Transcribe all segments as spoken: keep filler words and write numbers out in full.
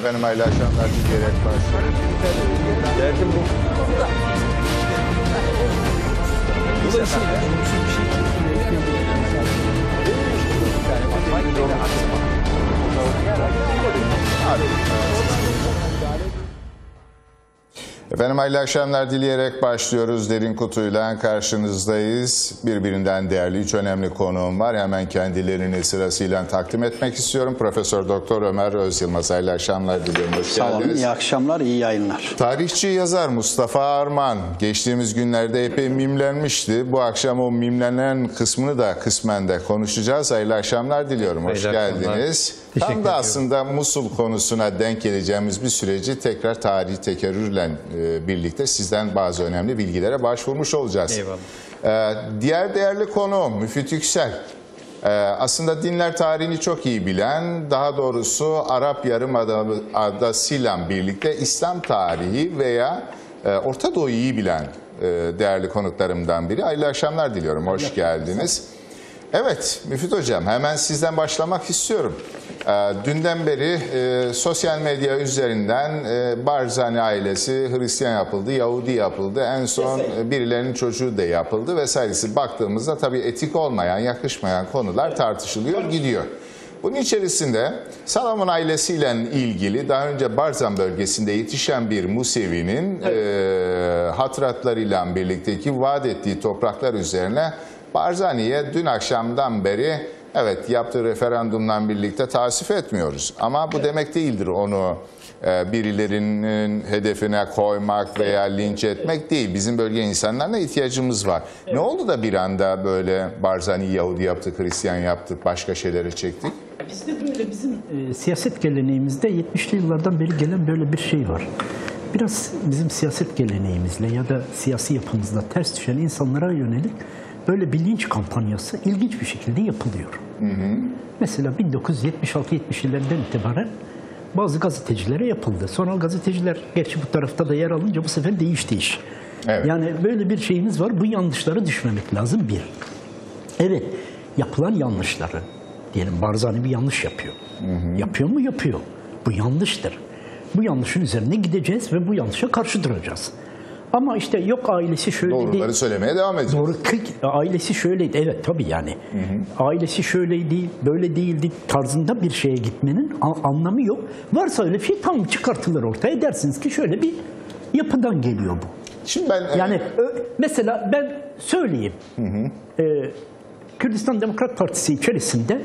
Efendim hayırlı akşamlar diyerek başlıyorum. Derdim bu. Bu da Efendim hayırlı akşamlar dileyerek başlıyoruz. Derin Kutu'yla karşınızdayız. Birbirinden değerli üç önemli konuğum var. Hemen kendilerini sırasıyla takdim etmek istiyorum. Profesör Doktor Ömer Özyılmaz. Hayırlı akşamlar diliyorum. Hoş Sağ olun, geldiniz. iyi akşamlar, iyi yayınlar. Tarihçi yazar Mustafa Arman geçtiğimiz günlerde epey mimlenmişti. Bu akşam o mimlenen kısmını da kısmen de konuşacağız. Hayırlı akşamlar diliyorum. Hoş Hayırlı geldiniz. Tam da ediyorum. Aslında Musul konusuna denk geleceğimiz bir süreci tekrar tarihi tekerrürle e, birlikte sizden bazı önemli bilgilere başvurmuş olacağız. Eyvallah. Ee, diğer değerli konuğum Müfit Yüksel. Ee, aslında dinler tarihini çok iyi bilen, daha doğrusu Arap Yarımadası'yla birlikte İslam tarihi veya e, Orta Doğu'yu iyi bilen e, değerli konuklarımdan biri. Hayırlı akşamlar diliyorum. Hoş geldiniz. Evet Müfit Hocam, hemen sizden başlamak istiyorum. E, dünden beri e, sosyal medya üzerinden e, Barzani ailesi Hristiyan yapıldı, Yahudi yapıldı, en son e, birilerinin çocuğu da yapıldı vesairesi. Baktığımızda tabii etik olmayan, yakışmayan konular tartışılıyor, gidiyor. Bunun içerisinde Salam'ın ailesiyle ilgili daha önce Barzan bölgesinde yetişen bir Musevi'nin evet. e, hatıratlarıyla birlikteki vaat ettiği topraklar üzerine Barzani'ye dün akşamdan beri evet yaptığı referandumla birlikte tasvip etmiyoruz. Ama bu evet. demek değildir onu e, birilerinin hedefine koymak veya linç etmek değil. Bizim bölge insanlarına ihtiyacımız var. Evet. Ne oldu da bir anda böyle Barzani Yahudi yaptık, Hristiyan yaptık, başka şeylere çektik? Bizde böyle bizim e, siyaset geleneğimizde yetmişli yıllardan beri gelen böyle bir şey var. Biraz bizim siyaset geleneğimizle ya da siyasi yapımızla ters düşen insanlara yönelik böyle bir linç kampanyası ilginç bir şekilde yapılıyor. Hı hı. Mesela bin dokuz yüz yetmiş altı yetmiş yıllarından itibaren bazı gazetecilere yapıldı. Sonra gazeteciler gerçi bu tarafta da yer alınca bu sefer değişti iş. Evet. Yani böyle bir şeyimiz var. Bu yanlışlara düşmemek lazım bir. Evet, yapılan yanlışları, diyelim Barzani bir yanlış yapıyor. Hı hı. Yapıyor mu? Yapıyor. Bu yanlıştır. Bu yanlışın üzerine gideceğiz ve bu yanlışa karşı duracağız. Ama işte yok ailesi şöyleydi. Doğruları söylemeye devam edeceğiz. Doğru, ailesi şöyleydi. Evet tabii yani. Hı hı. Ailesi şöyleydi, böyle değildi tarzında bir şeye gitmenin anlamı yok. Varsa öyle bir şey tam çıkartılır ortaya, dersiniz ki şöyle bir yapıdan geliyor bu. Şimdi ben yani mesela ben söyleyeyim. Hı hı. Ee, Kürdistan Demokrat Partisi içerisinde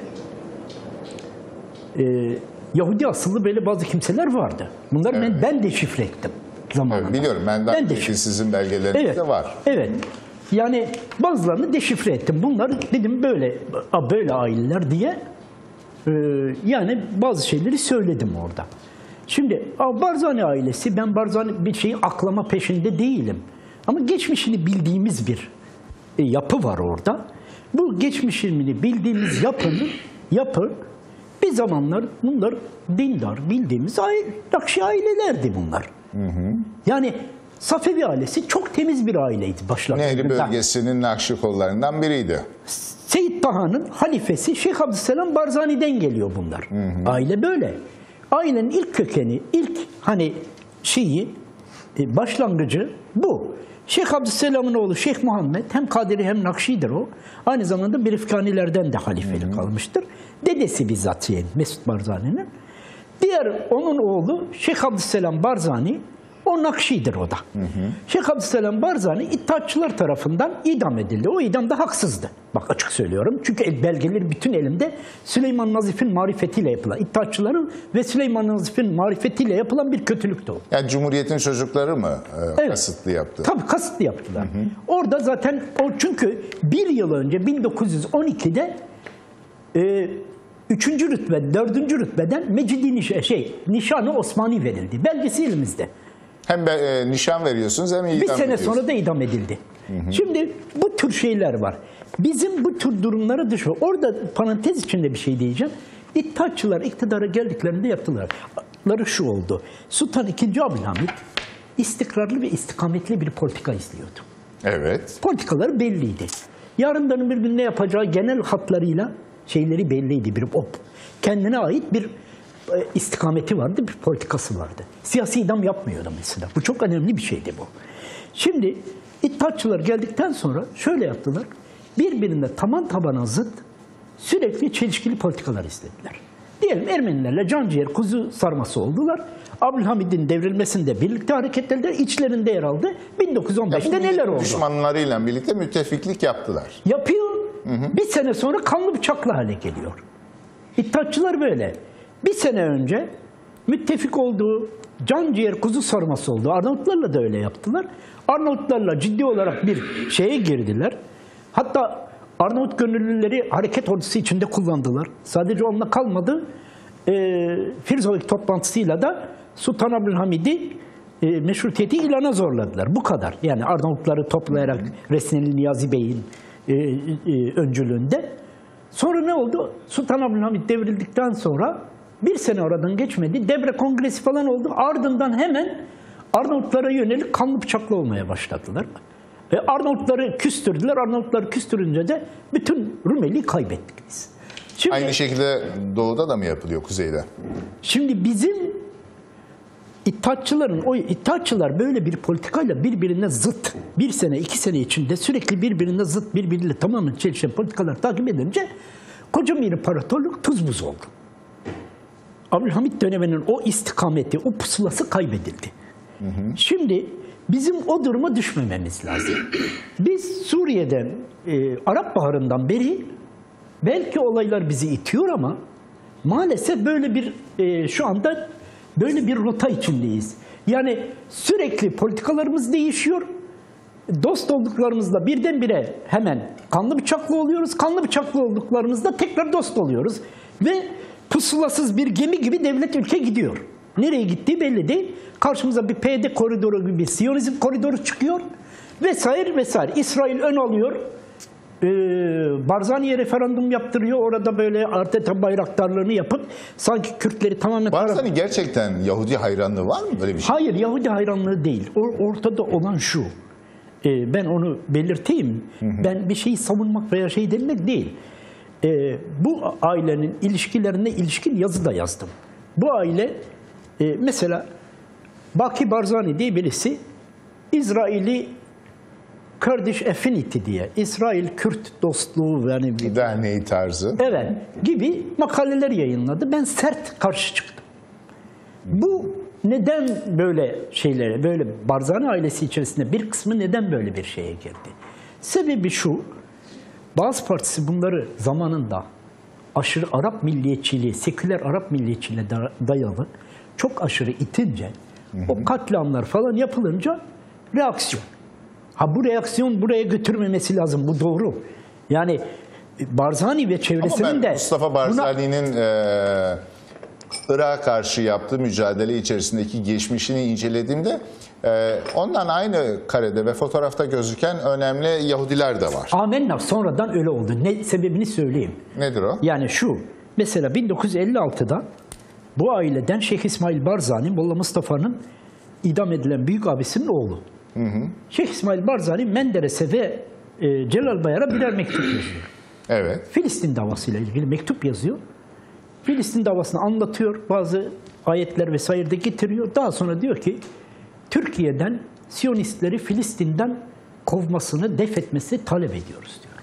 e, Yahudi asıllı böyle bazı kimseler vardı. Bunları evet. ben, ben deşifre ettim. Evet, biliyorum. Ben, ben de sizin belgelerinizde evet, var. Evet. Yani bazılarını deşifre ettim. Bunlar dedim böyle böyle aileler diye e, yani bazı şeyleri söyledim orada. Şimdi Barzani ailesi, ben Barzani bir şeyi aklama peşinde değilim. Ama geçmişini bildiğimiz bir e, yapı var orada. Bu geçmişini bildiğimiz yapının yapı bir zamanlar bunlar dindar bildiğimiz aile, Nakşi ailelerdi bunlar. Hı hı. Yani Safevi ailesi çok temiz bir aileydi başlangıçta. Nehri bölgesinin Nakşi kollarından biriydi. Seyyid Taha'nın halifesi Şeyh Abdüsselam Barzani'den geliyor bunlar. Hı hı. Aile böyle. Ailenin ilk kökeni, ilk hani şeyi, başlangıcı bu. Şeyh Abdüsselam'ın oğlu Şeyh Muhammed hem Kadiri hem Nakşi'dir o. Aynı zamanda Birifkanilerden de halifelik hı hı. almıştır. Dedesi bizzat yani Mesut Barzani'nin. Diğer onun oğlu Şeyh Abdüsselam Barzani, o Nakşi'dir o da. Hı hı. Şeyh Abdüsselam Barzani İttihatçılar tarafından idam edildi. O idam da haksızdı. Bak açık söylüyorum. Çünkü belgeleri bütün elimde Süleyman Nazif'in marifetiyle yapılan, İttihatçıların ve Süleyman Nazif'in marifetiyle yapılan bir kötülüktü o. Yani Cumhuriyet'in çocukları mı e, evet. kasıtlı yaptı? Tabii kasıtlı yaptılar. Hı hı. Orada zaten o çünkü bir yıl önce bin dokuz yüz on iki'de e, Üçüncü rütbe, dördüncü rütbeden Mecidi niş şey, nişanı Osmani verildi. Belgesi elimizde. Hem be, e, nişan veriyorsunuz hem idam Bir sene ediyorsunuz. sonra da idam edildi. Hı hı. Şimdi bu tür şeyler var. Bizim bu tür durumlara dışı, orada parantez içinde bir şey diyeceğim. İttihatçılar iktidara geldiklerinde yaptılar. Ları şu oldu. Sultan ikinci. Abdülhamit istikrarlı ve istikametli bir politika izliyordu. Evet. Politikaları belliydi. Yarından bir gün ne yapacağı genel hatlarıyla şeyleri belliydi. Bir o kendine ait bir istikameti vardı, bir politikası vardı. Siyasi idam yapmıyordu mesela. Bu çok önemli bir şeydi bu. Şimdi İttihatçılar geldikten sonra şöyle yaptılar. Birbirine taban tabana zıt sürekli çelişkili politikalar istediler. Diyelim Ermenilerle canciğer kuzu sarması oldular. Abdülhamid'in devrilmesinde birlikte hareketlediler. İçlerinde yer aldı. bin dokuz yüz on beşte neler oldu? Düşmanlarıyla birlikte müttefiklik yaptılar. Yapıyor. Hı hı. Bir sene sonra kanlı bıçaklı hale geliyor. İttihatçılar böyle. Bir sene önce müttefik olduğu canciğer kuzu sarması oldu. Arnavutlarla da öyle yaptılar. Arnavutlarla ciddi olarak bir şeye girdiler. Hatta Arnavut gönüllüleri hareket ordusu içinde kullandılar. Sadece onunla kalmadı. E, Firzovik toplantısıyla da Sultan Abdülhamid'i e, meşrutiyeti ilana zorladılar. Bu kadar. Yani Arnavutları toplayarak Resneli Niyazi Bey'in e, e, öncülüğünde. Sonra ne oldu? Sultan Abdülhamid devrildikten sonra bir sene oradan geçmedi. Devre Kongresi falan oldu. Ardından hemen Arnavutlara yönelik kanlı bıçaklı olmaya başladılar. E, Arnavutları küstürdüler. Arnavutları küstürünce de bütün Rumeli'yi kaybettik biz. Şimdi, Aynı şekilde doğuda da mı yapılıyor, kuzeyde? Şimdi bizim İttihatçıların, o İttihatçılar böyle bir politikayla birbirine zıt, bir sene, iki sene içinde sürekli birbirine zıt, birbiriyle tamamen çelişen politikalar takip edince koca bir imparatorluk tuz buz oldu. Abdülhamid döneminin o istikameti, o pusulası kaybedildi. Hı hı. Şimdi bizim o duruma düşmememiz lazım. Biz Suriye'den, e, Arap Baharı'ndan beri belki olaylar bizi itiyor ama maalesef böyle bir e, şu anda böyle bir rota içindeyiz. Yani sürekli politikalarımız değişiyor. Dost olduklarımızda birdenbire hemen kanlı bıçaklı oluyoruz. Kanlı bıçaklı olduklarımızda tekrar dost oluyoruz. Ve pusulasız bir gemi gibi devlet ülke gidiyor. Nereye gittiği belli değil. Karşımıza bir P Y D koridoru gibi bir Siyonizm koridoru çıkıyor. Vesaire vesaire. İsrail ön alıyor. Ee, Barzani'ye referandum yaptırıyor. Orada böyle Arteta bayraktarlığını yapıp sanki Kürtleri tamamen... Barzani gerçekten Yahudi hayranlığı var mı böyle bir şey? Hayır, Yahudi hayranlığı değil. Ortada olan şu. Ee, ben onu belirteyim. Hı hı. Ben bir şeyi savunmak veya şey demek değil. Ee, bu ailenin ilişkilerine ilişkin yazı da yazdım. Bu aile e, mesela Baki Barzani diye birisi İsrail'i Kurdish Affinity diye, İsrail-Kürt dostluğu yani bir derneği tarzı. Evet, gibi makaleler yayınladı. Ben sert karşı çıktım. Bu neden böyle şeylere, böyle Barzani ailesi içerisinde bir kısmı neden böyle bir şeye girdi? Sebebi şu, Baas Partisi bunları zamanında aşırı Arap milliyetçiliği, seküler Arap milliyetçiliğine dayalı çok aşırı itince, hı hı. o katliamlar falan yapılınca reaksiyon. Ha bu reaksiyon buraya götürmemesi lazım, bu doğru. Yani Barzani ve çevresinin Ama ben de... Mustafa Barzani'nin buna... e, Irak'a karşı yaptığı mücadele içerisindeki geçmişini incelediğimde e, ondan aynı karede ve fotoğrafta gözüken önemli Yahudiler de var. Amenna, sonradan öyle oldu. Ne sebebini söyleyeyim. Nedir o? Yani şu, mesela bin dokuz yüz elli altıda bu aileden Şeyh İsmail Barzani, Molla Mustafa'nın idam edilen büyük abisinin oğlu. Hı hı. Şeyh İsmail Barzani Menderes'e ve e, Celal Bayar'a birer mektup yazıyor. Evet. Filistin davasıyla ilgili mektup yazıyor. Filistin davasını anlatıyor, bazı ayetler vesaire de getiriyor. Daha sonra diyor ki, Türkiye'den Siyonistleri Filistin'den kovmasını, def etmesini talep ediyoruz diyor.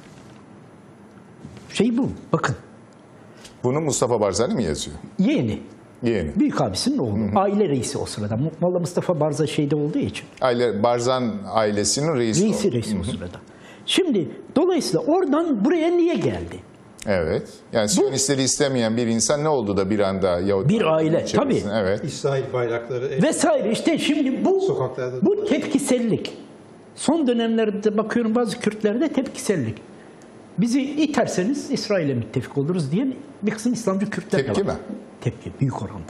Şey bu, bakın. Bunu Mustafa Barzani mi yazıyor? Yeğeni. Yeğeni. Büyük abisinin oğlu. Hı hı. Aile reisi o sırada. Molla Mustafa Barza şeyde olduğu için. Aile, Barzan ailesinin reisi. Reisi, reisi o sırada. Şimdi dolayısıyla oradan buraya niye geldi? Evet. Yani Siyonistleri istemeyen bir insan ne oldu da bir anda Yahudi bir aile tabii. Evet. İsrail bayrakları vesaire işte şimdi bu sokaklarda bu tepkisellik. Son dönemlerde bakıyorum bazı Kürtlerde tepkisellik. Bizi iterseniz İsrail'e müttefik oluruz diye bir kısım İslamcı Kürtler de var. Tepki mi? Tepki büyük oranda.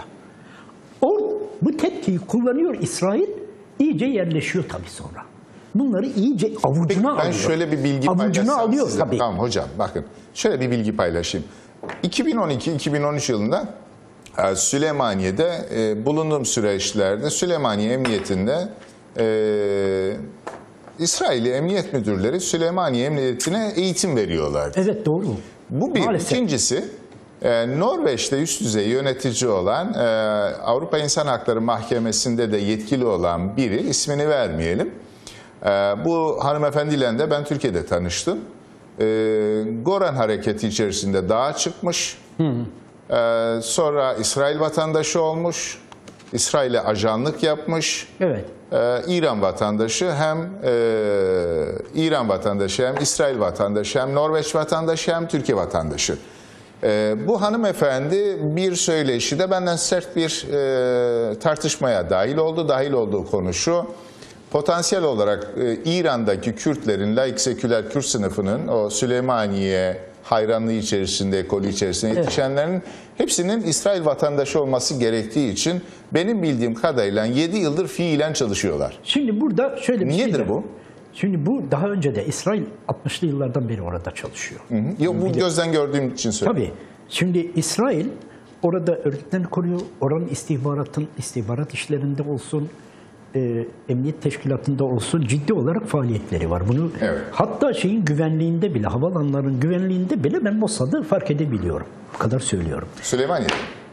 O bu tepkiyi kullanıyor İsrail, iyice yerleşiyor tabii sonra. Bunları iyice avucuna Peki, ben alıyor. Ben şöyle bir bilgi avucuna paylaşsam alıyor size. tabii. Tamam hocam bakın. Şöyle bir bilgi paylaşayım. iki bin on iki iki bin on üç yılında Süleymaniye'de e, bulunduğum süreçlerde Süleymaniye Emniyetinde e, İsrailli emniyet müdürleri Süleymaniye Emniyetine eğitim veriyorlardı. Evet doğru. Bu bir. Maalesef. İkincisi Ee, Norveç'te üst düzey yönetici olan, e, Avrupa İnsan Hakları Mahkemesi'nde de yetkili olan biri, ismini vermeyelim. Ee, bu hanımefendiyle de ben Türkiye'de tanıştım. Ee, Goran Hareketi içerisinde dağa çıkmış. Hı. Ee, sonra İsrail vatandaşı olmuş. İsrail'e ajanlık yapmış. Evet. Ee, İran vatandaşı, hem e, İran vatandaşı, hem İsrail vatandaşı, hem Norveç vatandaşı, hem Türkiye vatandaşı. Ee, bu hanımefendi bir söyleşide benden sert bir e, tartışmaya dahil oldu. Dahil olduğu konu şu: potansiyel olarak e, İran'daki Kürtlerin, laik seküler Kürt sınıfının, o Süleymaniye hayranlığı içerisinde, ekolü içerisinde yetişenlerin evet. hepsinin İsrail vatandaşı olması gerektiği için benim bildiğim kadarıyla yedi yıldır fiilen çalışıyorlar. Şimdi burada şöyle bir şey Nedir de, bu? Şimdi bu daha önce de İsrail altmışlı yıllardan beri orada çalışıyor. Hı hı. Yok, bu gözden gördüğüm için söylüyorum. Tabii. Şimdi İsrail orada örgütlerini koruyor. Oranın istihbaratın, istihbarat işlerinde olsun, e, emniyet teşkilatında olsun ciddi olarak faaliyetleri var. Bunu evet. hatta şeyin güvenliğinde bile, havalanların güvenliğinde bile ben Mossad'ı fark edebiliyorum. Bu kadar söylüyorum. Süleymaniye'de.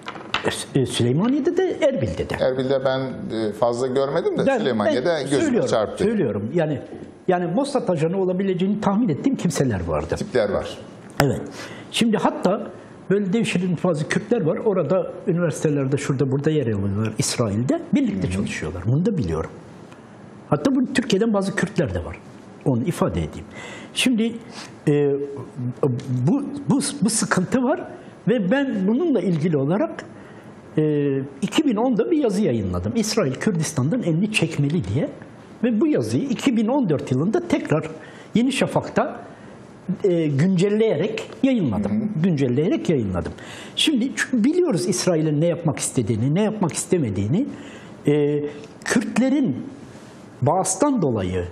E, Süleymaniye'de de, Erbil'de de. Erbil'de ben fazla görmedim de ben, Süleymaniye'de ben gözüme söylüyorum, çarptı. Söylüyorum. Yani yani Mossad ajanı olabileceğini tahmin ettiğim kimseler vardı. Tipler var. Evet. Şimdi hatta böyle devşirilmiş bazı Kürtler var. Orada üniversitelerde şurada burada yer alıyorlar İsrail'de. Birlikte Hı-hı. çalışıyorlar. Bunu da biliyorum. Hatta bu Türkiye'den bazı Kürtler de var. Onu ifade edeyim. Şimdi e, bu, bu, bu sıkıntı var ve ben bununla ilgili olarak e, iki bin onda bir yazı yayınladım. İsrail Kürdistan'dan elini çekmeli diye. Ve bu yazıyı iki bin on dört yılında tekrar Yeni Şafak'ta e, güncelleyerek yayınladım. Hı hı. Güncelleyerek yayınladım. Şimdi biliyoruz İsrail'in ne yapmak istediğini, ne yapmak istemediğini. E, Kürtlerin Baas'tan dolayı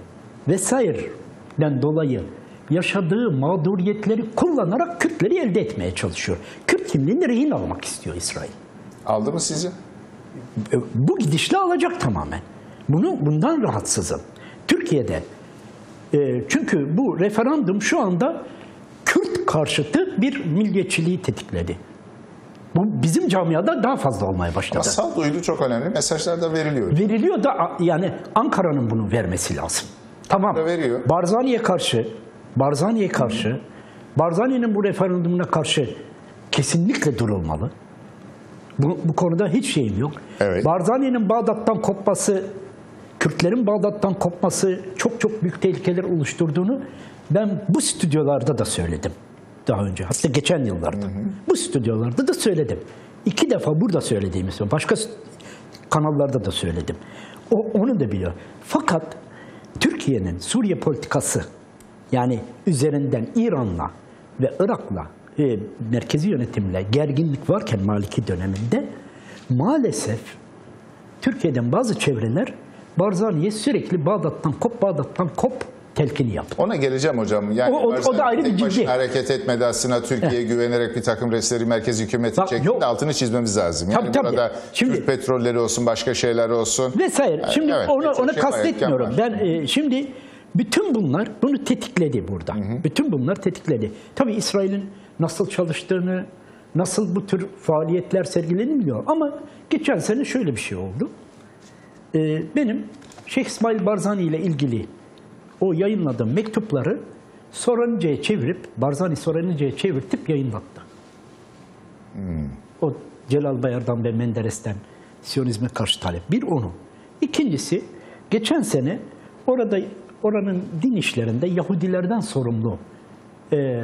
vesaireden dolayı yaşadığı mağduriyetleri kullanarak Kürtleri elde etmeye çalışıyor. Kürt kimliğini rehin almak istiyor İsrail. Aldı mı sizi? E, bu gidişle alacak tamamen. Bunu bundan rahatsızım. Türkiye'de e, çünkü bu referandum şu anda Kürt karşıtı bir milliyetçiliği tetikledi. Bu bizim camiada daha fazla olmaya başladı. Ama sağduyulu çok önemli mesajlar da veriliyor. Veriliyor da yani Ankara'nın bunu vermesi lazım. Tamam. Veriyor. Barzani'ye karşı, Barzani'ye karşı, Barzani'nin bu referandumuna karşı kesinlikle durulmalı. Bu, bu konuda hiç şeyim yok. Evet. Barzani'nin Bağdat'tan kopması, Kürtlerin Bağdat'tan kopması çok çok büyük tehlikeler oluşturduğunu ben bu stüdyolarda da söyledim daha önce. Hatta geçen yıllarda. Hı hı. Bu stüdyolarda da söyledim. İki defa burada söylediğimiz var. Başka kanallarda da söyledim. O, onu da biliyor. Fakat Türkiye'nin Suriye politikası, yani üzerinden İran'la ve Irak'la e, merkezi yönetimle gerginlik varken Maliki döneminde maalesef Türkiye'den bazı çevreler Barzani'ye sürekli Bağdat'tan kop, Bağdat'tan kop telkini yaptı. Ona geleceğim hocam. Yani o, o, o da ayrı bir ciddi. Hareket etmedi aslında, Türkiye'ye güvenerek bir takım resleri merkezi hükümeti çekti. Altını çizmemiz lazım. Yani tabii, burada tabii. Şimdi, Kürt petrolleri olsun, başka şeyler olsun. Vesaire. Şimdi evet, ona, ona şey kastetmiyorum. Ben e, şimdi bütün bunlar bunu tetikledi burada. Hı hı. Bütün bunlar tetikledi. Tabii İsrail'in nasıl çalıştığını, nasıl bu tür faaliyetler sergilediğini biliyor. Ama geçen sene şöyle bir şey oldu. Ee, benim Şeyh İsmail Barzani ile ilgili o yayınladığım mektupları Soranice'ye çevirip, Barzani Soranice'ye çevirtip yayınlattı. Hmm. O Celal Bayar'dan ve Menderes'ten Siyonizme karşı talep. Bir onu. İkincisi, geçen sene orada oranın din işlerinde Yahudilerden sorumlu e,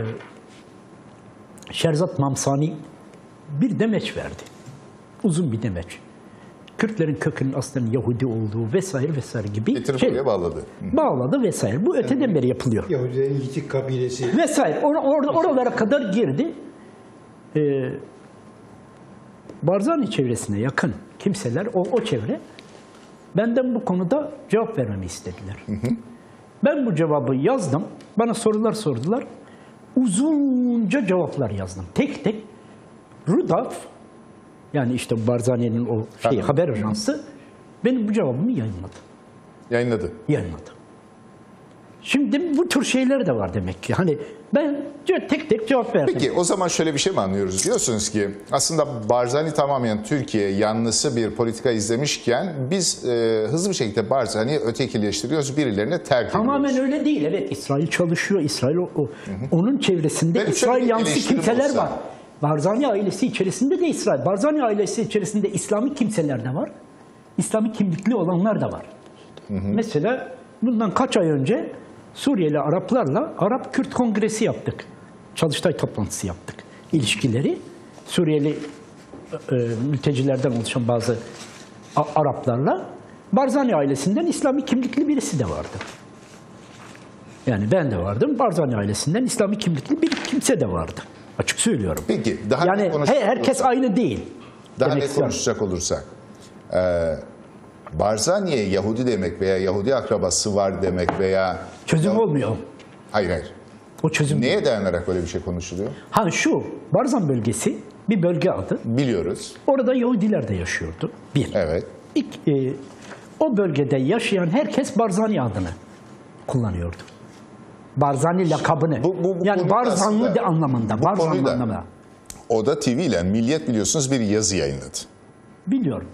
Şerzat Mamsani bir demeç verdi. Uzun bir demeç. Kürtlerin kökünün aslında Yahudi olduğu vesaire vesaire gibi getirip şey, oraya bağladı. Bağladı vesaire. Bu öteden beri yapılıyor. Yahudilerin Yitik kabilesi. Vesaire. Or or oralara kadar girdi. Ee, Barzani çevresine yakın kimseler, o, o çevre benden bu konuda cevap vermemi istediler. Hı hı. Ben bu cevabı yazdım. Bana sorular sordular. Uzunca cevaplar yazdım. Tek tek Rudolf, yani işte Barzani'nin o şey, haber ajansı benim bu cevabımı yayınladı. Yayınladı. Yayınladı. Şimdi bu tür şeyler de var demek ki. Hani ben tek tek cevap verdim. Peki o zaman şöyle bir şey mi anlıyoruz? Diyorsunuz ki aslında Barzani tamamen Türkiye yanlısı bir politika izlemişken biz e, hızlı bir şekilde Barzani'yi ötekileştiriyoruz, birilerine terk Tamamen ediyoruz. öyle değil. Evet, İsrail çalışıyor. İsrail o, o- onun çevresinde Benim şöyle İsrail bir yanlısı eleştirim kimseler olsa- var. Barzani ailesi içerisinde de İsrail. Barzani ailesi içerisinde İslami kimseler de var. İslami kimlikli olanlar da var. Mesela bundan kaç ay önce Suriyeli Araplarla Arap-Kürt Kongresi yaptık. Çalıştay toplantısı yaptık. İlişkileri Suriyeli e, mültecilerden oluşan bazı A- Araplarla Barzani ailesinden İslami kimlikli birisi de vardı. Yani ben de vardım. Barzani ailesinden İslami kimlikli bir kimse de vardı. Açık söylüyorum. Peki daha Yani net konuşacak her- herkes olursak- aynı değil. Daha demek net istiyorum. konuşacak olursak, e, Barzani'ye Yahudi demek veya Yahudi akrabası var demek veya... Çözüm olmuyor. Hayır hayır. O çözüm. Neye dayanarak böyle bir şey konuşuluyor? Ha şu, Barzan bölgesi bir bölge adı. Biliyoruz. Orada Yahudiler de yaşıyordu. Bir. Evet. İk, e, o bölgede yaşayan herkes Barzani adını kullanıyordu. Barzani lakabını. bu- bu- bu yani konuda Barzanlı aslında- de anlamında. bu Barzanlı konuda- anlamında. Oda T V ile Milliyet biliyorsunuz bir yazı yayınladı. Biliyorum.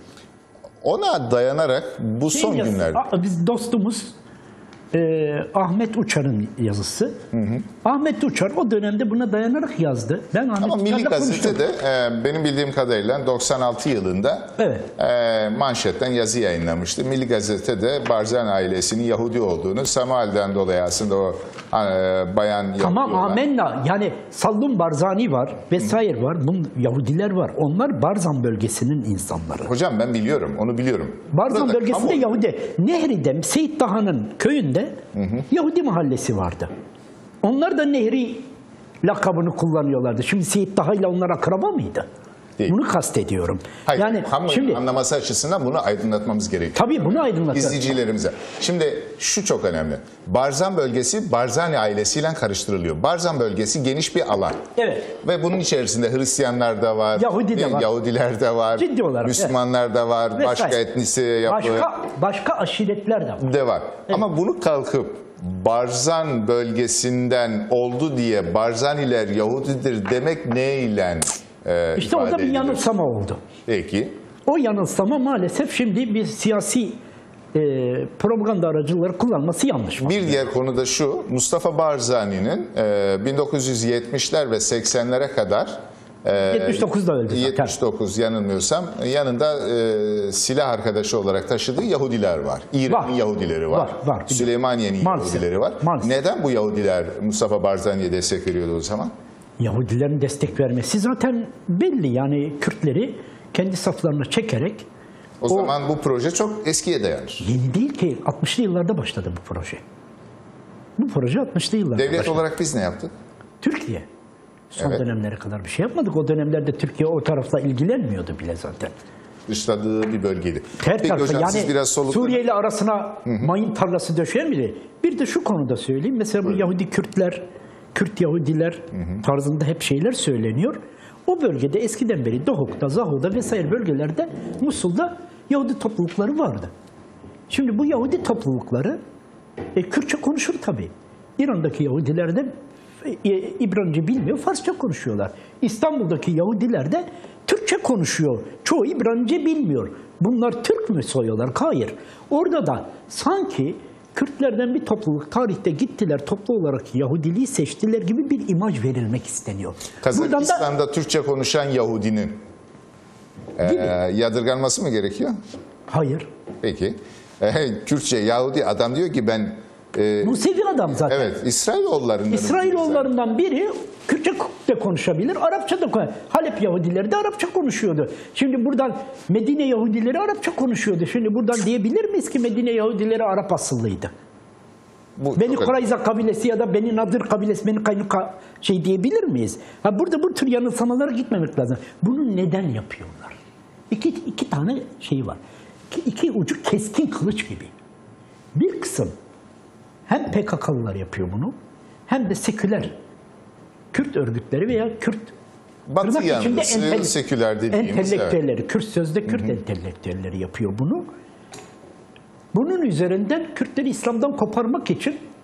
Ona dayanarak bu Şey son yazısı, günlerde... a- biz dostumuz e, Ahmet Uçar'ın yazısı. Ahmet Uçar o dönemde buna dayanarak yazdı. Ben Ahmet Ama Milli Uçar'la konuştum. Gazete'de e, benim bildiğim kadarıyla doksan altı yılında Evet. e, manşetten yazı yayınlamıştı. Milli Gazete'de Barzani ailesinin Yahudi olduğunu, Samuel'den dolayı aslında o e, bayan Yahudi Tamam olan- amenna. Yani Sallum Barzani var vesaire var. Bunun Yahudiler var. Onlar Barzan bölgesinin insanları. Hocam ben biliyorum, onu biliyorum. Barzan Burada bölgesinde kamu- Yahudi. Nehri'de Seyit Daha'nın köyünde Yahudi mahallesi vardı. Onlar da Nehri lakabını kullanıyorlardı. Şimdi Seyit Daha ile onlar akraba mıydı? Değil. Bunu kastediyorum. Hayır, yani kamu şimdi anlaması açısından bunu aydınlatmamız gerekiyor. tabii bunu aydınlatalım. İzleyicilerimize. Şimdi şu çok önemli. Barzan bölgesi Barzani ailesiyle karıştırılıyor. Barzan bölgesi geniş bir alan. Evet. Ve bunun içerisinde Hristiyanlar da var, Yahudi de var. Yahudiler de var, Ciddi olarak, Müslümanlar da var, Vesaire. başka etnisi yapı Başka başka aşiretler de var. de var. Ama bunu kalkıp Barzan bölgesinden oldu diye Barzaniler Yahudidir demek neyle e, İşte orada ifade bir ediliyor? yanılsama oldu. Peki. O yanılsama maalesef şimdi bir siyasi e, propaganda aracıları kullanması yanlış. Bir diğer konu da şu, Mustafa Barzani'nin e, bin dokuz yüz yetmişler ve seksenlere kadar e, yetmiş dokuzda öldü zaten. yetmiş dokuz yanılmıyorsam yanında e, silah arkadaşı olarak taşıdığı Yahudiler var. İran'ın Var. Yahudileri var. Var, var. Süleymaniye'nin Maalesef. Yahudileri var. Maalesef. Neden bu Yahudiler Mustafa Barzani'ye destek veriyordu o zaman? Yahudilerin destek vermesi zaten belli. Yani Kürtleri kendi saflarına çekerek O, zaman bu proje çok eskiye dayanır. yeni değil ki altmışlı yıllarda başladı bu proje. Bu proje altmışlı yıllarda Devlet başladı. olarak biz ne yaptık? Türkiye. Son Evet. dönemlere kadar bir şey yapmadık. O dönemlerde Türkiye o tarafla ilgilenmiyordu bile zaten. Dışladığı bir bölgeydi. Her Peki tarafta hocam yani siz biraz soluklanın. Suriye ile arasına mayın tarlası döşer miydi? Bir de şu konuda söyleyeyim. Mesela bu Yahudi Kürtler, Kürt Yahudiler tarzında hep şeyler söyleniyor. O bölgede eskiden beri Doğuk'ta, Zaho'da vesaire bölgelerde Musul'da Yahudi toplulukları vardı. Şimdi bu Yahudi toplulukları e, Kürtçe konuşur tabii. İran'daki Yahudiler de e, İbranice bilmiyor, Farsça konuşuyorlar. İstanbul'daki Yahudiler de Türkçe konuşuyor. Çoğu İbranice bilmiyor. Bunlar Türk mü soyuyorlar? Hayır. Orada da sanki Kürtlerden bir topluluk tarihte gittiler toplu olarak Yahudiliği seçtiler gibi bir imaj verilmek isteniyor. Buradan da Kazakistan'da Türkçe konuşan Yahudinin e, yadırganması mı gerekiyor? hayır. Peki. E, Kürtçe Yahudi adam diyor ki ben e, Musevi adam zaten. evet İsrailoğullarından. İsrailoğullarından biri Kürtçe de konuşabilir, Arapça da konuşabilir. Halep Yahudileri de Arapça konuşuyordu. Şimdi buradan Medine Yahudileri Arapça konuşuyordu. Şimdi buradan diyebilir miyiz ki Medine Yahudileri Arap asıllıydı? Bu Beni çok Kurayza kabilesi ya da Beni Nadir kabilesi, Beni Kaynuka şey diyebilir miyiz? Ha burada bu tür yanılsamalara gitmemek lazım. Bunu neden yapıyorlar? İki, iki tane şey var. İki, iki ucu keskin kılıç gibi. Bir kısım hem P K K'lılar yapıyor bunu hem de seküler Kürt örgütleri veya Kürt Batı tırnak içinde yanlısı, entel- seküler dediğimiz, entelektüelleri, Kürt sözde Kürt entelektüelleri yapıyor bunu. Bunun üzerinden Kürtleri İslam'dan koparmak için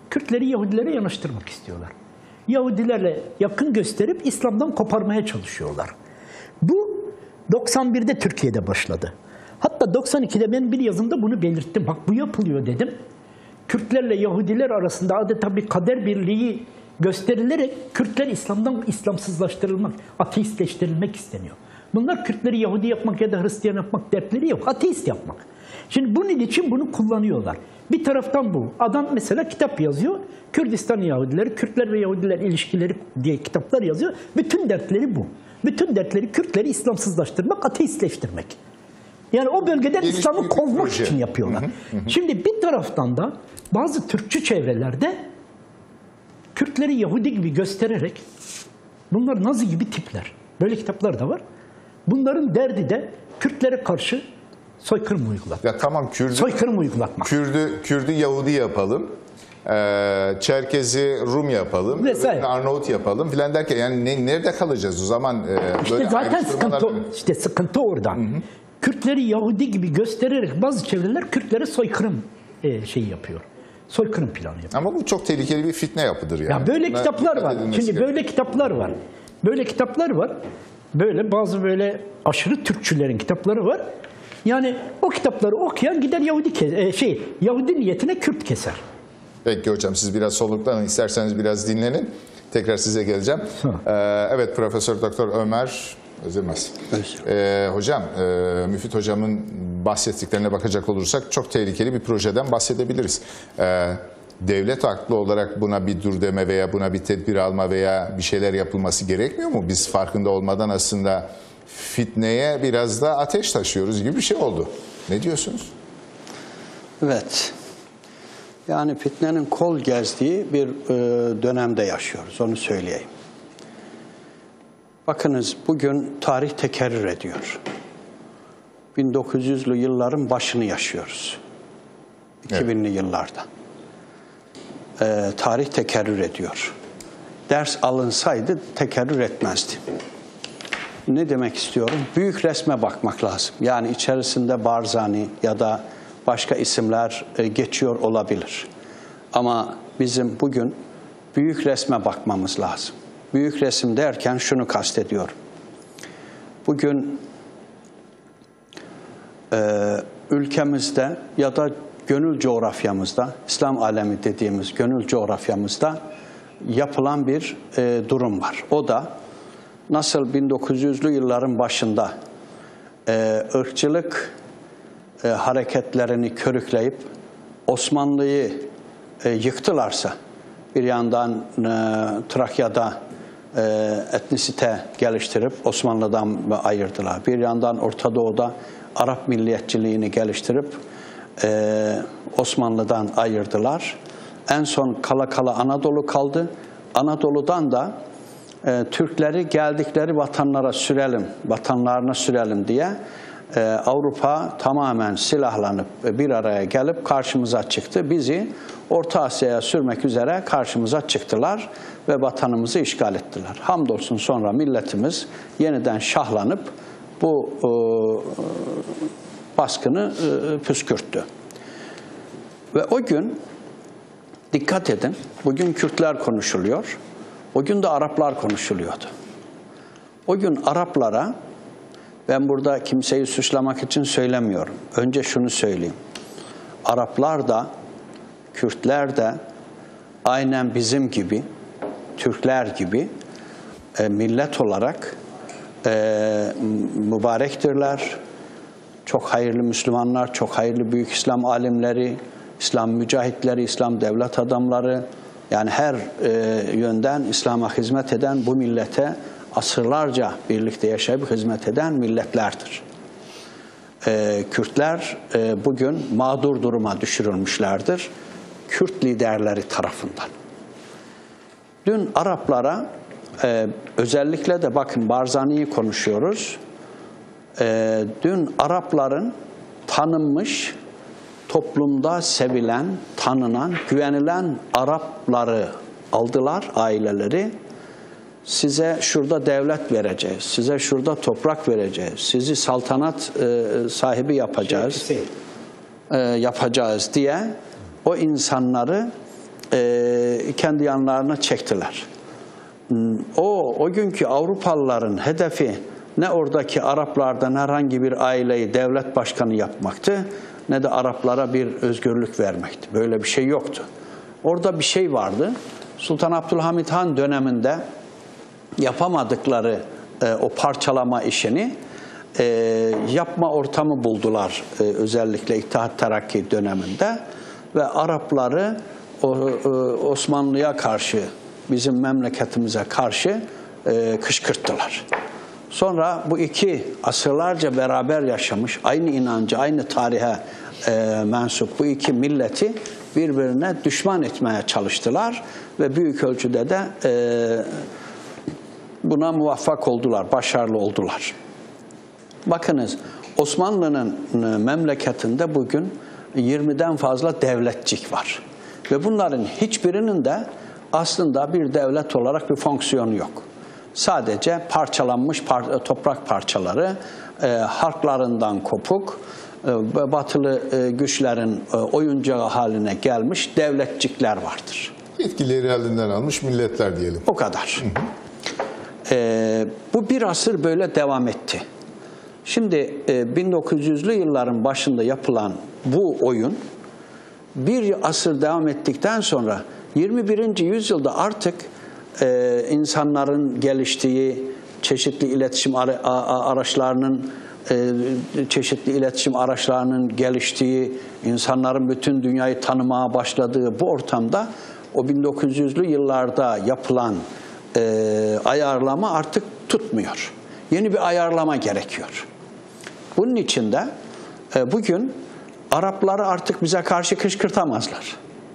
Kürtleri Yahudilere yanaştırmak istiyorlar. Yahudilerle yakın gösterip İslam'dan koparmaya çalışıyorlar. Bu doksan birde Türkiye'de başladı. Hatta doksan ikide ben bir yazımda bunu belirttim. Bak bu yapılıyor dedim. Kürtlerle Yahudiler arasında adeta bir kader birliği gösterilerek Kürtler İslam'dan İslamsızlaştırılmak, ateistleştirilmek isteniyor. Bunlar Kürtleri Yahudi yapmak ya da Hristiyan yapmak dertleri yok. Ateist yapmak. Şimdi bunun için bunu kullanıyorlar. Bir taraftan bu. Adam mesela kitap yazıyor. Kürdistan Yahudileri, Kürtler ve Yahudiler ilişkileri diye kitaplar yazıyor. Bütün dertleri bu. Bütün dertleri Kürtleri İslamsızlaştırmak, ateistleştirmek. Yani o bölgeden Geniş İslam'ı büyük bir kovmak proje. için yapıyorlar. Hı hı, hı. Şimdi bir taraftan da bazı Türkçü çevrelerde Kürtleri Yahudi gibi göstererek bunlar Nazi gibi tipler. Böyle kitaplar da var. Bunların derdi de Kürtlere karşı soykırım uygulatmak. Ya tamam Kürdü, Soykırım uygulatmak. Kürdü, Kürdü Yahudi yapalım. Ee, Çerkezi Rum yapalım. Vesaire. Arnavut yapalım filan derken yani ne, nerede kalacağız o zaman? E, İşte böyle zaten sıkıntı, ayrıştırmalar- işte sıkıntı orada. Hı hı. Kürtleri Yahudi gibi göstererek bazı çevreler Kürtlere soykırım e, şeyi yapıyor. Soykırım planı yapıyor. Ama bu çok tehlikeli bir fitne yapıdır yani. Ya böyle Buna kitaplar dikkat var. edilmesi Şimdi gerekiyor. böyle kitaplar var. Böyle kitaplar var. Böyle bazı böyle aşırı Türkçülerin kitapları var. Yani o kitapları okuyan gider Yahudi ke- e, şey Yahudi niyetine Kürt keser. Peki hocam siz biraz soluklanın, isterseniz biraz dinlenin. Tekrar size geleceğim. Ee, evet Profesör Doktor Ömer Özilmez. Ee, hocam, e, Müfit hocamın bahsettiklerine bakacak olursak çok tehlikeli bir projeden bahsedebiliriz. Ee, devlet haklı olarak buna bir dur deme veya buna bir tedbir alma veya bir şeyler yapılması gerekmiyor mu? Biz farkında olmadan aslında fitneye biraz da ateş taşıyoruz gibi bir şey oldu. Ne diyorsunuz? Evet. Yani fitnenin kol gezdiği bir e, dönemde yaşıyoruz, onu söyleyeyim. Bakınız bugün tarih tekerrür ediyor. bin dokuz yüzlü yılların başını yaşıyoruz. iki binli evet. yıllarda. E, tarih tekerrür ediyor. Ders alınsaydı tekerrür etmezdi. Ne demek istiyorum? Büyük resme bakmak lazım. Yani içerisinde Barzani ya da başka isimler geçiyor olabilir. Ama bizim bugün büyük resme bakmamız lazım. Büyük resim derken şunu kastediyorum. Bugün e, ülkemizde ya da gönül coğrafyamızda, İslam alemi dediğimiz gönül coğrafyamızda yapılan bir e, durum var. O da nasıl bin dokuz yüzlü yılların başında e, ırkçılık e, hareketlerini körükleyip Osmanlı'yı e, yıktılarsa, bir yandan e, Trakya'da e, etnisite geliştirip Osmanlı'dan ayırdılar. Bir yandan Orta Doğu'da Arap milliyetçiliğini geliştirip e, Osmanlı'dan ayırdılar. En son kala kala Anadolu kaldı. Anadolu'dan da e, Türkleri geldikleri vatanlara sürelim, vatanlarına sürelim diye e, Avrupa tamamen silahlanıp bir araya gelip karşımıza çıktı. Bizi Orta Asya'ya sürmek üzere karşımıza çıktılar ve vatanımızı işgal ettiler. Hamdolsun sonra milletimiz yeniden şahlanıp bu e, baskını e, püskürttü. Ve o gün dikkat edin, bugün Kürtler konuşuluyor, o gün de Araplar konuşuluyordu. O gün Araplara, ben burada kimseyi suçlamak için söylemiyorum. Önce şunu söyleyeyim. Araplar da, Kürtler de aynen bizim gibi, Türkler gibi e, millet olarak e, mübarektirler. Çok hayırlı Müslümanlar, çok hayırlı büyük İslam alimleri, İslam mücahitleri, İslam devlet adamları, yani her e, yönden İslam'a hizmet eden bu millete asırlarca birlikte yaşayıp hizmet eden milletlerdir. E, Kürtler e, bugün mağdur duruma düşürülmüşlerdir. Kürt liderleri tarafından. Dün Araplara e, özellikle de bakın Barzani'yi konuşuyoruz. E, dün Arapların tanınmış, toplumda sevilen, tanınan, güvenilen Arapları aldılar, aileleri. Size şurada devlet vereceğiz, size şurada toprak vereceğiz, sizi saltanat e, sahibi yapacağız, e, yapacağız diye o insanları e, kendi yanlarına çektiler. O, o günkü Avrupalıların hedefi ne oradaki Araplardan herhangi bir aileyi devlet başkanı yapmaktı, ne de Araplara bir özgürlük vermekti. Böyle bir şey yoktu. Orada bir şey vardı. Sultan Abdülhamit Han döneminde yapamadıkları e, o parçalama işini e, yapma ortamı buldular. E, özellikle İttihat Terakki döneminde ve Arapları o, e, Osmanlı'ya karşı, bizim memleketimize karşı e, kışkırttılar. Sonra bu iki asırlarca beraber yaşamış, aynı inancı, aynı tarihe e, mensup bu iki milleti birbirine düşman etmeye çalıştılar ve büyük ölçüde de e, buna muvaffak oldular, başarılı oldular. Bakınız, Osmanlı'nın memleketinde bugün yirmiden fazla devletçik var. Ve bunların hiçbirinin de aslında bir devlet olarak bir fonksiyonu yok. Sadece parçalanmış par toprak parçaları, e, halklarından kopuk, e, batılı e, güçlerin e, oyuncağı haline gelmiş devletçikler vardır. Yetkileri elinden almış milletler diyelim. O kadar. Hı hı. E, bu bir asır böyle devam etti. Şimdi e, bin dokuz yüzlü yılların başında yapılan bu oyun bir asır devam ettikten sonra yirmi birinci yüzyılda artık e, insanların geliştiği, çeşitli iletişim ara, araçlarının e, çeşitli iletişim araçlarının geliştiği, insanların bütün dünyayı tanımaya başladığı bu ortamda o bin dokuz yüzlü yıllarda yapılan e, ayarlama artık tutmuyor. Yeni bir ayarlama gerekiyor. Bunun için de e, bugün Arapları artık bize karşı kışkırtamazlar.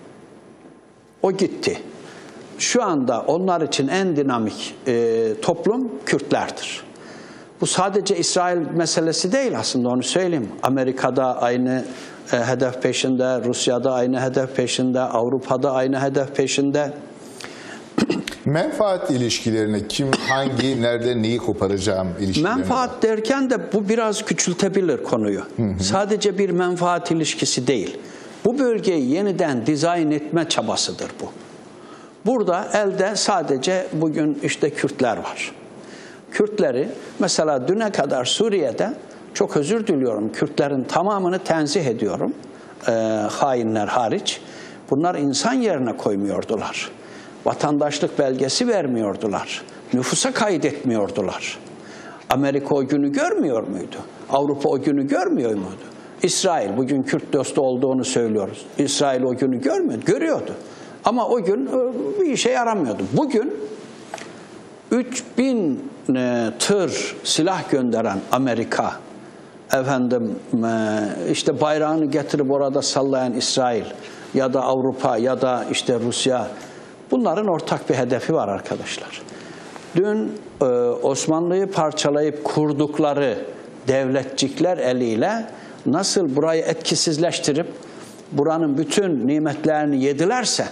O gitti. Şu anda onlar için en dinamik e, toplum Kürtlerdir. Bu sadece İsrail meselesi değil aslında, onu söyleyeyim. Amerika'da aynı e, hedef peşinde, Rusya'da aynı hedef peşinde, Avrupa'da aynı hedef peşinde. Menfaat ilişkilerine kim, hangi, nerede, neyi koparacağım ilişkilerine? Menfaat derken de bu biraz küçültebilir konuyu. Hı hı. Sadece bir menfaat ilişkisi değil. Bu bölgeyi yeniden dizayn etme çabasıdır bu. Burada elde sadece bugün işte Kürtler var. Kürtleri mesela düne kadar Suriye'de, çok özür diliyorum, Kürtlerin tamamını tenzih ediyorum, e, hainler hariç. Bunlar insan yerine koymuyordular. Vatandaşlık belgesi vermiyordular. Nüfusa kaydetmiyordular. Amerika o günü görmüyor muydu? Avrupa o günü görmüyor muydu? İsrail, bugün Kürt dostu olduğunu söylüyoruz. İsrail o günü görmüyordu, görüyordu. Ama o gün bir işe yaramıyordu. Bugün üç bin tır silah gönderen Amerika, efendim işte bayrağını getirip orada sallayan İsrail ya da Avrupa ya da işte Rusya, bunların ortak bir hedefi var arkadaşlar. Dün e, Osmanlı'yı parçalayıp kurdukları devletçikler eliyle nasıl burayı etkisizleştirip buranın bütün nimetlerini yedilerse,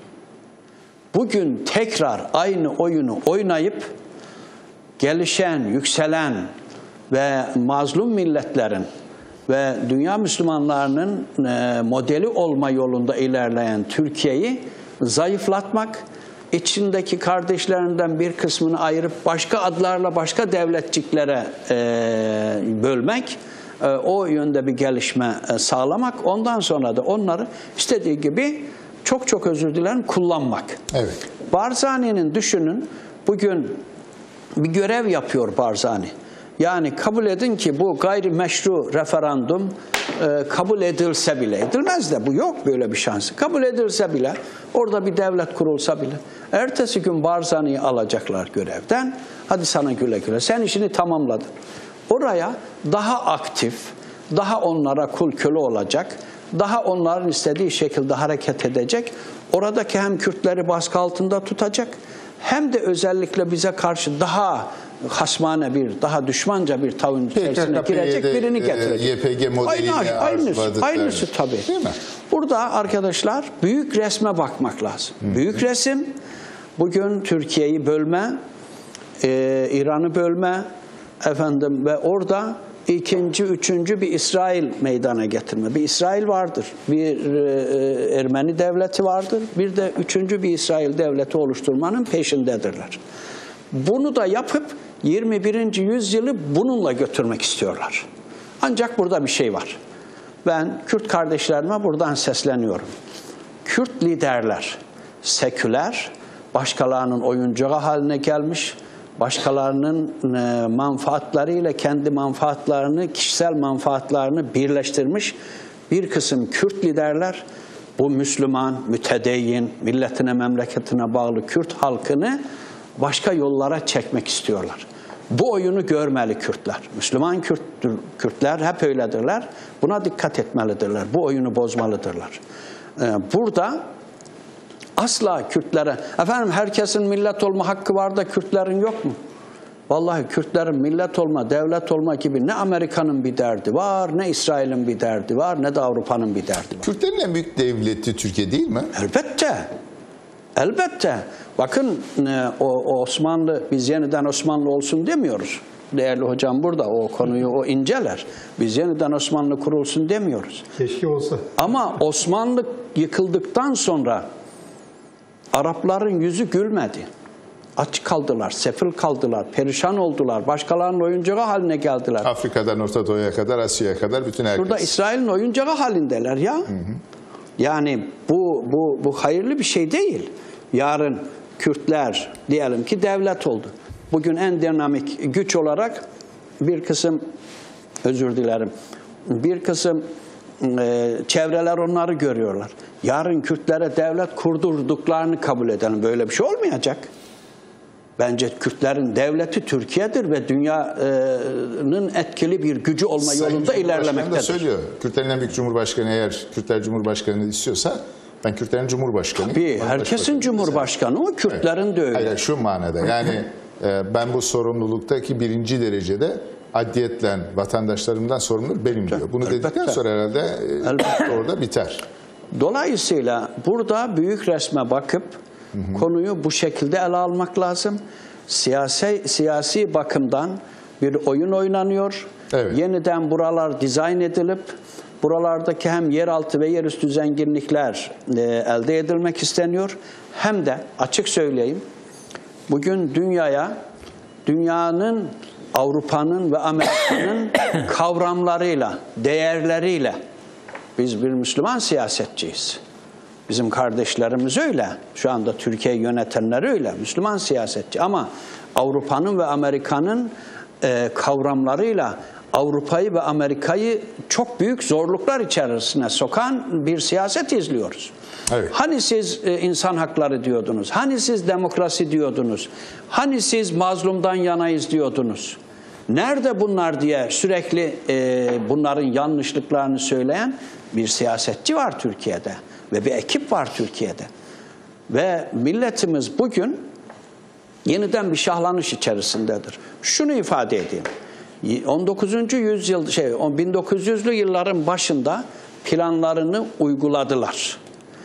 bugün tekrar aynı oyunu oynayıp gelişen, yükselen ve mazlum milletlerin ve dünya Müslümanlarının e, modeli olma yolunda ilerleyen Türkiye'yi zayıflatmak, içindeki kardeşlerinden bir kısmını ayırıp başka adlarla başka devletçiklere e, bölmek, e, o yönde bir gelişme e, sağlamak, ondan sonra da onları istediği gibi, çok çok özür dilerim, kullanmak. Evet. Barzani'nin düşünün, bugün bir görev yapıyor Barzani. Yani kabul edin ki bu gayrimeşru referandum e, kabul edilse bile, edilmez de bu, yok böyle bir şansı. Kabul edilse bile, orada bir devlet kurulsa bile, ertesi gün Barzani'yi alacaklar görevden. Hadi sana güle güle, sen işini tamamladın. Oraya daha aktif, daha onlara kul köle olacak, daha onların istediği şekilde hareket edecek. Oradaki hem Kürtleri baskı altında tutacak, hem de özellikle bize karşı daha hasmane bir, daha düşmanca bir tavır içerisine girecek birini getirecek. Y P G modelini Aynı, aynısı, aynısı tabii. Değil mi? Burada arkadaşlar büyük resme bakmak lazım. Hı. Büyük resim, bugün Türkiye'yi bölme, e, İran'ı bölme, efendim ve orada İkinci, üçüncü bir İsrail meydana getirme. Bir İsrail vardır, bir e, Ermeni devleti vardır, bir de üçüncü bir İsrail devleti oluşturmanın peşindedirler. Bunu da yapıp yirmi birinci yüzyılı bununla götürmek istiyorlar. Ancak burada bir şey var. Ben Kürt kardeşlerime buradan sesleniyorum. Kürt liderler, seküler, başkalarının oyuncağı haline gelmiş, başkalarının e, manfaatlarıyla kendi manfaatlarını, kişisel manfaatlarını birleştirmiş bir kısım Kürt liderler, bu Müslüman, mütedeyyin, milletine, memleketine bağlı Kürt halkını başka yollara çekmek istiyorlar. Bu oyunu görmeli Kürtler. Müslüman Kürt, Kürtler hep öyledirler. Buna dikkat etmelidirler. Bu oyunu bozmalıdırlar. Ee, burada asla Kürtlere, efendim herkesin millet olma hakkı var da Kürtlerin yok mu? Vallahi Kürtlerin millet olma, devlet olma gibi ne Amerika'nın bir derdi var, ne İsrail'in bir derdi var, ne de Avrupa'nın bir derdi var. Kürtlerin en büyük devleti Türkiye değil mi? Elbette. Elbette. Bakın o Osmanlı, biz yeniden Osmanlı olsun demiyoruz. Değerli hocam burada o konuyu o inceler. Biz yeniden Osmanlı kurulsun demiyoruz. Keşke olsa. Ama Osmanlı yıkıldıktan sonra Arapların yüzü gülmedi. Aç kaldılar, sefil kaldılar, perişan oldular, başkalarının oyuncağı haline geldiler. Afrika'dan Orta Doğu'ya kadar, Asya'ya kadar bütün herkes. Burada İsrail'in oyuncağı halindeler ya. Hı hı. Yani bu, bu, bu hayırlı bir şey değil. Yarın Kürtler diyelim ki devlet oldu. Bugün en dinamik güç olarak bir kısım, özür dilerim, bir kısım e, çevreler onları görüyorlar. Yarın Kürtlere devlet kurdurduklarını kabul edelim. Böyle bir şey olmayacak. Bence Kürtlerin devleti Türkiye'dir ve dünyanın etkili bir gücü olma Sayın yolunda ilerlemektedir. Da söylüyor. Kürtlerin en büyük cumhurbaşkanı eğer Kürtler Cumhurbaşkanı istiyorsa ben Kürtlerin Cumhurbaşkanı. Tabii herkesin Cumhurbaşkanı o, Kürtlerin evet. de öyle. Hayır, şu manada yani e, ben bu sorumluluktaki birinci derecede adliyetle vatandaşlarımdan sorumlu benim diyor. Bunu elbette dedikten sonra herhalde e, orada biter. Dolayısıyla burada büyük resme bakıp hı hı. konuyu bu şekilde ele almak lazım. Siyasi, siyasi bakımdan bir oyun oynanıyor. Evet. Yeniden buralar dizayn edilip buralardaki hem yeraltı ve yerüstü zenginlikler e, elde edilmek isteniyor. Hem de açık söyleyeyim, bugün dünyaya, dünyanın, Avrupa'nın ve Amerika'nın kavramlarıyla, değerleriyle biz bir Müslüman siyasetçiyiz. Bizim kardeşlerimiz öyle. Şu anda Türkiye yönetenler öyle. Müslüman siyasetçi. Ama Avrupa'nın ve Amerika'nın e, kavramlarıyla Avrupa'yı ve Amerika'yı çok büyük zorluklar içerisine sokan bir siyaset izliyoruz. Evet. Hani siz e, insan hakları diyordunuz? Hani siz demokrasi diyordunuz? Hani siz mazlumdan yanayız diyordunuz? Nerede bunlar diye sürekli e, bunların yanlışlıklarını söyleyen bir siyasetçi var Türkiye'de. Ve bir ekip var Türkiye'de. Ve milletimiz bugün yeniden bir şahlanış içerisindedir. Şunu ifade edeyim. on dokuzuncu yüzyıl şey bin dokuz yüzlü yılların başında planlarını uyguladılar.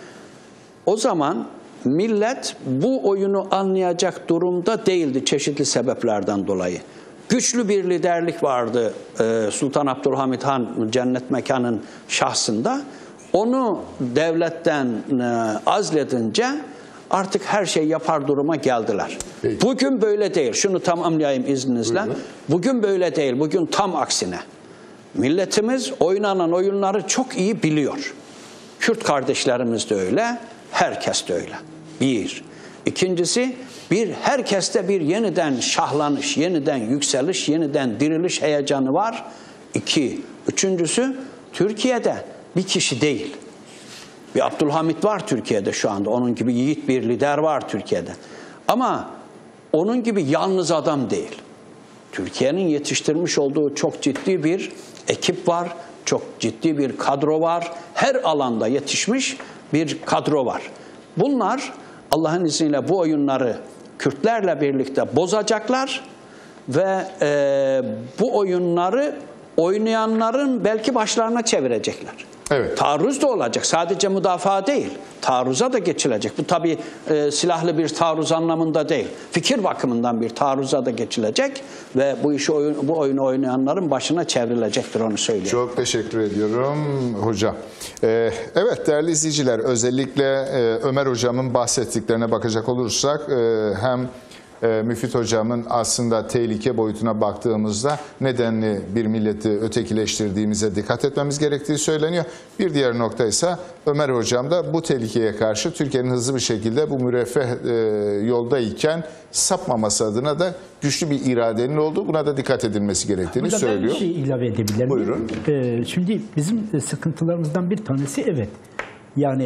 O zaman millet bu oyunu anlayacak durumda değildi çeşitli sebeplerden dolayı. Güçlü bir liderlik vardı Sultan Abdülhamit Han cennet mekanın şahsında. Onu devletten azledince artık her şey yapar duruma geldiler. Peki. Bugün böyle değil. Şunu tamamlayayım izninizle. Buyurun. Bugün böyle değil. Bugün tam aksine. Milletimiz oynanan oyunları çok iyi biliyor. Kürt kardeşlerimiz de öyle. Herkes de öyle. Bir. İkincisi bir herkeste bir yeniden şahlanış, yeniden yükseliş, yeniden diriliş heyecanı var. İki. Üçüncüsü Türkiye'de bir kişi değil. Bir Abdülhamit var Türkiye'de şu anda. Onun gibi yiğit bir lider var Türkiye'de. Ama onun gibi yalnız adam değil. Türkiye'nin yetiştirmiş olduğu çok ciddi bir ekip var. Çok ciddi bir kadro var. Her alanda yetişmiş bir kadro var. Bunlar Allah'ın izniyle bu oyunları Kürtlerle birlikte bozacaklar ve e, bu oyunları oynayanların belki başlarına çevirecekler. Evet. Taarruz da olacak. Sadece müdafaa değil. Taarruza da geçilecek. Bu tabii e, silahlı bir taarruz anlamında değil. Fikir bakımından bir taarruza da geçilecek ve bu işi oyun, bu oyunu oynayanların başına çevrilecektir, onu söyleyeyim. Çok teşekkür ediyorum hocam. Ee, evet değerli izleyiciler, özellikle e, Ömer hocamın bahsettiklerine bakacak olursak e, hem e, Müfit hocamın aslında tehlike boyutuna baktığımızda nedenli bir milleti ötekileştirdiğimize dikkat etmemiz gerektiği söyleniyor. Bir diğer nokta ise Ömer hocam da bu tehlikeye karşı Türkiye'nin hızlı bir şekilde bu müreffeh e, yoldayken sapmaması adına da güçlü bir iradenin olduğu, buna da dikkat edilmesi gerektiğini Burada söylüyor. ben bir şey ilave edebilir miyim? Buyurun. Ee, şimdi bizim sıkıntılarımızdan bir tanesi evet. Yani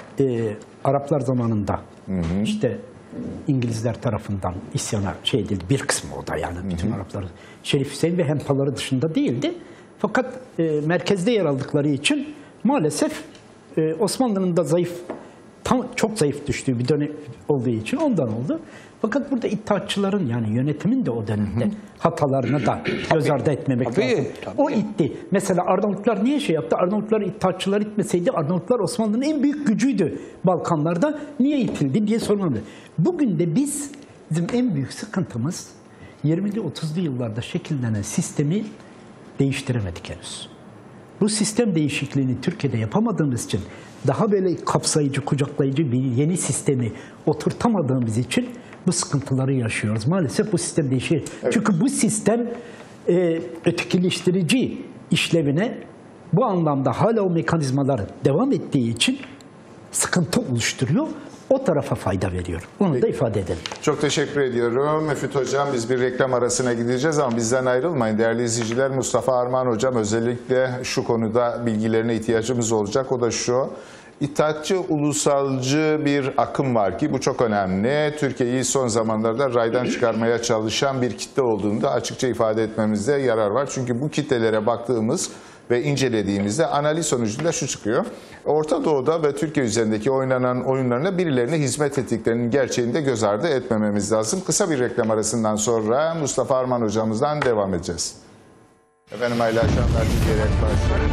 e, Araplar zamanında hı hı. işte İngilizler tarafından isyana şey edildi. Bir kısmı o da yani bütün hı hı. Araplar. Şerif Hüseyin ve hempaları dışında değildi. Fakat e, merkezde yer aldıkları için maalesef e, Osmanlı'nın da zayıf, tam çok zayıf düştüğü bir dönem olduğu için ondan oldu. Fakat burada İttihatçıların yani yönetimin de o dönemde hı hı. hatalarını da göz ardı etmemek tabii, lazım. Tabii. O itti. Mesela Arnavutlar niye şey yaptı? Arnavutlar İttihatçılar itmeseydi Arnavutlar Osmanlı'nın en büyük gücüydü Balkanlarda. Niye itildi diye sormalı. Bugün de biz, bizim en büyük sıkıntımız yirmili otuzlu yıllarda şekillenen sistemi değiştiremedik henüz. Bu sistem değişikliğini Türkiye'de yapamadığımız için, daha böyle kapsayıcı, kucaklayıcı bir yeni sistemi oturtamadığımız için bu sıkıntıları yaşıyoruz. Maalesef bu sistem değişiyor. Evet. Çünkü bu sistem e, ötekileştirici işlevine bu anlamda hala o mekanizmalar devam ettiği için sıkıntı oluşturuyor. O tarafa fayda veriyor. Onu Peki. da ifade edelim. Çok teşekkür ediyorum. Müfit hocam, biz bir reklam arasına gideceğiz ama bizden ayrılmayın. Değerli izleyiciler, Mustafa Armağan hocam özellikle şu konuda bilgilerine ihtiyacımız olacak. O da şu: İttihatçı, ulusalcı bir akım var ki bu çok önemli. Türkiye'yi son zamanlarda raydan çıkarmaya çalışan bir kitle olduğunu da açıkça ifade etmemizde yarar var. Çünkü bu kitlelere baktığımız ve incelediğimizde analiz sonucunda şu çıkıyor: Orta Doğu'da ve Türkiye üzerindeki oynanan oyunlarına birilerine hizmet ettiklerinin gerçeğini de göz ardı etmememiz lazım. Kısa bir reklam arasından sonra Mustafa Arman hocamızdan devam edeceğiz. Efendim hayırlı akşamlar diyerek başlıyorum.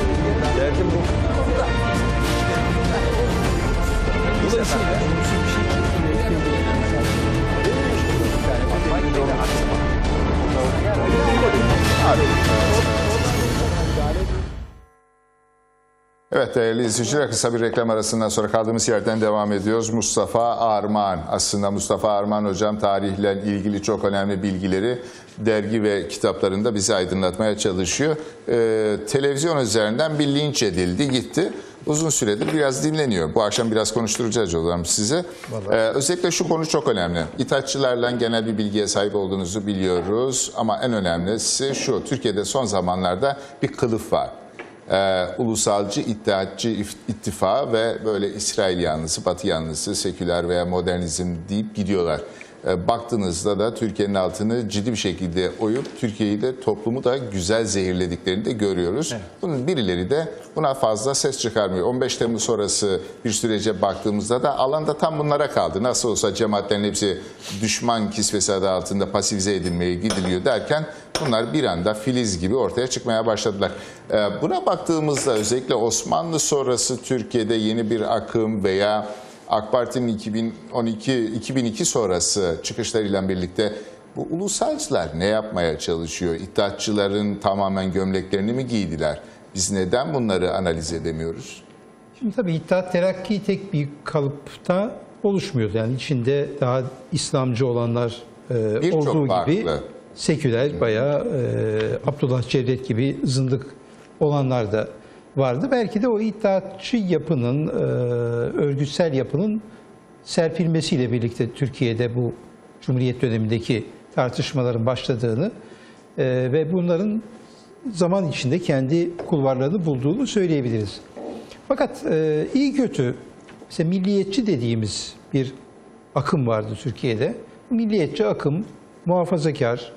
Derdim bu. Evet değerli izleyiciler, kısa bir reklam arasından sonra kaldığımız yerden devam ediyoruz. Mustafa Armağan, aslında Mustafa Armağan hocam tarihle ilgili çok önemli bilgileri dergi ve kitaplarında bizi aydınlatmaya çalışıyor. Ee, televizyon üzerinden bir linç edildi, gitti. Uzun süredir biraz dinleniyor. Bu akşam biraz konuşturacağız hocam size. Ee, özellikle şu konu çok önemli. İttihatçılarla genel bir bilgiye sahip olduğunuzu biliyoruz. Ama en önemlisi şu: Türkiye'de son zamanlarda bir kılıf var. Ee, ulusalcı, İttihatçı ittifa ve böyle İsrail yanlısı, Batı yanlısı, seküler veya modernizm deyip gidiyorlar. Ee, baktığınızda da Türkiye'nin altını ciddi bir şekilde oyup Türkiye'yi de toplumu da güzel zehirlediklerini de görüyoruz. Evet. Bunun birileri de buna fazla ses çıkarmıyor. on beş Temmuz sonrası bir sürece baktığımızda da alanda tam bunlara kaldı. Nasıl olsa cemaatlerin hepsi düşman kisvesi adı altında pasifize edilmeye gidiliyor derken bunlar bir anda filiz gibi ortaya çıkmaya başladılar. Buna baktığımızda özellikle Osmanlı sonrası Türkiye'de yeni bir akım veya AK Parti'nin iki bin on iki iki bin iki sonrası çıkışlarıyla birlikte bu ulusalcılar ne yapmaya çalışıyor? İttihatçıların tamamen gömleklerini mi giydiler? Biz neden bunları analiz edemiyoruz? Şimdi tabii İttihat Terakki tek bir kalıpta oluşmuyor. Yani içinde daha İslamcı olanlar e, olduğu gibi seküler, bayağı e, Abdullah Cevdet gibi zındık olanlar da vardı. Belki de o İttihatçı yapının, e, örgütsel yapının serpilmesiyle birlikte Türkiye'de bu Cumhuriyet dönemindeki tartışmaların başladığını e, ve bunların zaman içinde kendi kulvarlarını bulduğunu söyleyebiliriz. Fakat e, iyi kötü, mesela milliyetçi dediğimiz bir akım vardı Türkiye'de. Milliyetçi akım muhafazakar,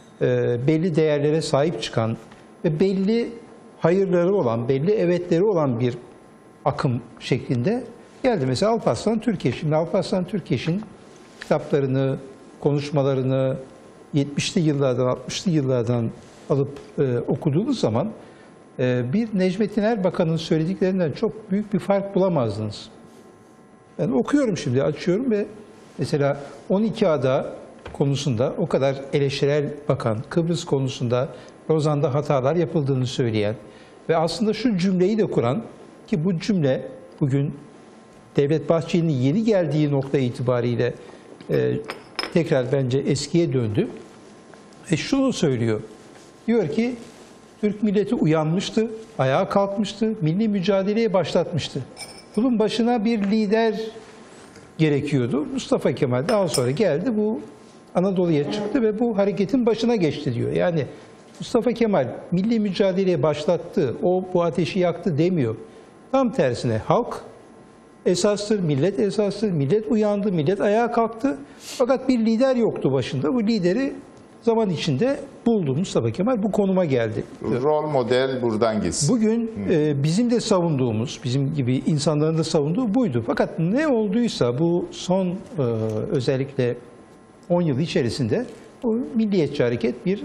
e, belli değerlere sahip çıkan ve belli hayırları olan, belli evetleri olan bir akım şeklinde geldi. Mesela Alparslan Türkeş. Şimdi Alparslan Türkeş'in kitaplarını, konuşmalarını yetmişli yıllardan, altmışlı yıllardan alıp e, okuduğunuz zaman e, bir Necmettin Erbakan'ın söylediklerinden çok büyük bir fark bulamazdınız. Ben okuyorum şimdi, açıyorum ve mesela on iki ada konusunda o kadar eleştirel bakan, Kıbrıs konusunda Lozan'da hatalar yapıldığını söyleyen ve aslında şu cümleyi de kuran, ki bu cümle bugün Devlet Bahçeli'nin yeni geldiği nokta itibariyle e, tekrar bence eskiye döndü. E şunu söylüyor, diyor ki Türk milleti uyanmıştı, ayağa kalkmıştı, milli mücadeleye başlatmıştı. Bunun başına bir lider gerekiyordu. Mustafa Kemal daha sonra geldi, bu Anadolu'ya çıktı ve bu hareketin başına geçti diyor. Yani Mustafa Kemal milli mücadeleye başlattı, o bu ateşi yaktı demiyor. Tam tersine halk esastır, millet esastır, millet uyandı, millet ayağa kalktı. Fakat bir lider yoktu başında. Bu lideri zaman içinde buldu Mustafa Kemal, bu konuma geldi. Rol model buradan gitsin. Bugün e, bizim de savunduğumuz, bizim gibi insanların da savunduğu buydu. Fakat ne olduysa bu son e, özellikle on yıl içerisinde o milliyetçi hareket bir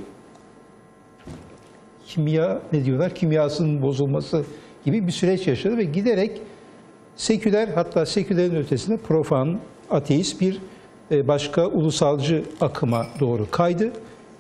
kimya, ne diyorlar, kimyasının bozulması gibi bir süreç yaşadı ve giderek seküler, hatta sekülerin ötesinde profan, ateist bir e, başka ulusalcı akıma doğru kaydı.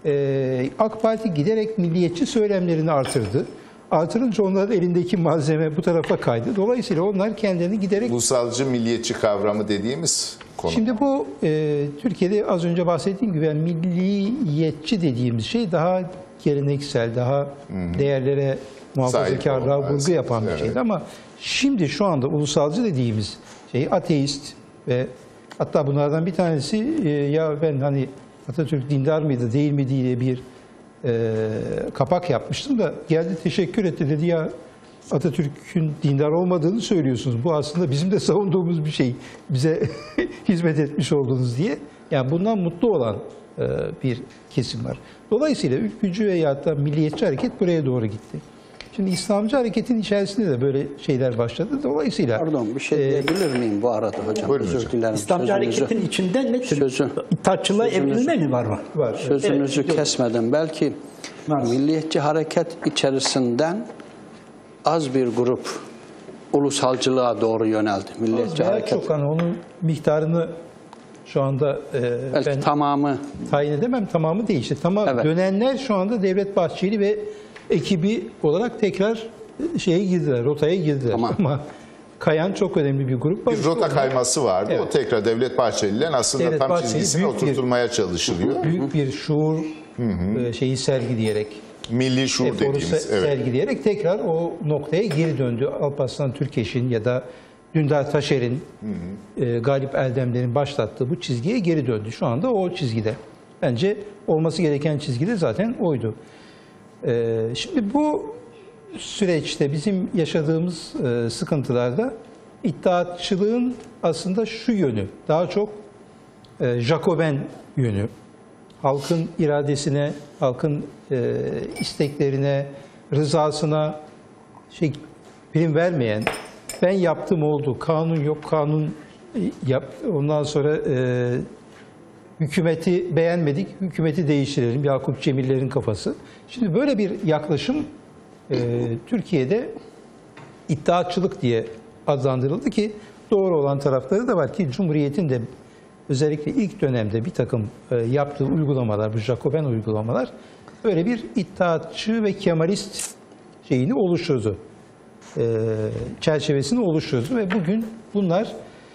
E, AK Parti giderek milliyetçi söylemlerini artırdı. Artırınca onların elindeki malzeme bu tarafa kaydı. Dolayısıyla onlar kendilerini giderek... Ulusalcı milliyetçi kavramı dediğimiz konu. Şimdi bu e, Türkiye'de az önce bahsettiğim gibi yani milliyetçi dediğimiz şey daha geleneksel, daha Hı-hı. değerlere muhafazakarlığa vurgu yapan bir evet. şeydi. Ama şimdi şu anda ulusalcı dediğimiz şey ateist ve hatta bunlardan bir tanesi e, ya ben hani Atatürk dindar mıydı değil mi diye bir e, kapak yapmıştım da geldi teşekkür etti, dedi ya Atatürk'ün dindar olmadığını söylüyorsunuz. Bu aslında bizim de savunduğumuz bir şey. Bize hizmet etmiş oldunuz diye. Yani bundan mutlu olan e, bir kesim var. Dolayısıyla ülkücü veya da milliyetçi hareket buraya doğru gitti. Şimdi İslamcı hareketin içerisinde de böyle şeyler başladı. Dolayısıyla... Pardon, bir şey diyebilir e, miyim bu arada hocam? Buyurun Özür hocam. dilerim. İslamcı Sözünüzü, hareketin içinde ne tür sözü, İttihatçılığa evrilme mi var mı? Var. Sözünüzü evet, kesmedim. Belki var. Milliyetçi hareket içerisinden az bir grup ulusalcılığa doğru yöneldi. Milliyetçi az hareket. Çok hani onun miktarını şu anda e, belki ben tamamı tayin edemem, tamamı değil. İşte tamam, evet. Dönenler şu anda Devlet Bahçeli ve ekibi olarak tekrar şeye girdiler, rotaya girdiler. Tamam. Ama kayan çok önemli bir grup var. Bir rota kayması vardı. Evet. O tekrar Devlet Bahçeli'yle aslında Devlet tam Bahçeli çizgisine oturtulmaya bir, çalışılıyor. Büyük bir şuur hı hı. şeyi sergileyerek, milli şuur dediğimiz, se evet. sergileyerek tekrar o noktaya geri döndü. Alparslan Türkeş'in ya da Dündar Taşer'in, e, Galip Eldemler'in başlattığı bu çizgiye geri döndü. Şu anda o çizgide. Bence olması gereken çizgide zaten oydu. E, şimdi bu süreçte bizim yaşadığımız e, sıkıntılarda İttihatçılığın aslında şu yönü, daha çok e, Jacoben yönü. Halkın iradesine, halkın e, isteklerine, rızasına şey, prim vermeyen, ben yaptım oldu, kanun yok, kanun yap, ondan sonra e, hükümeti beğenmedik, hükümeti değiştirelim, Yakup Cemiller'in kafası. Şimdi böyle bir yaklaşım e, Türkiye'de İttihatçılık diye adlandırıldı ki doğru olan tarafları da var ki Cumhuriyet'in de özellikle ilk dönemde bir takım e, yaptığı uygulamalar, bu Jacoben uygulamalar böyle bir İttihatçı ve Kemalist şeyini oluşturdu. E, çerçevesini oluşturdu ve bugün bunlar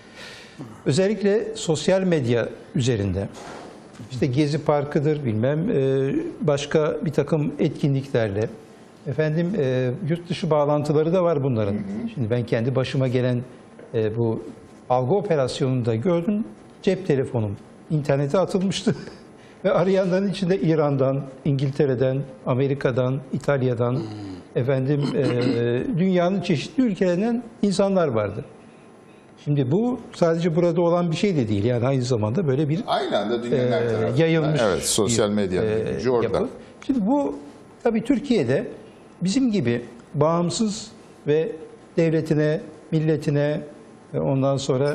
özellikle sosyal medya üzerinde işte Gezi Parkı'dır bilmem e, başka bir takım etkinliklerle efendim e, yurt dışı bağlantıları da var bunların. Hı hı. Şimdi ben kendi başıma gelen e, bu algı operasyonunda gördüm. Cep telefonum internete atılmıştı ve arayanların içinde İran'dan, İngiltere'den, Amerika'dan, İtalya'dan, hmm. efendim e, dünyanın çeşitli ülkelerinden insanlar vardı. Şimdi bu sadece burada olan bir şey de değil. Yani aynı zamanda böyle bir aynı anda dünyanın her tarafından yayılmış evet, sosyal medya e, orada. Yapı. Şimdi bu tabii Türkiye'de bizim gibi bağımsız ve devletine, milletine ondan sonra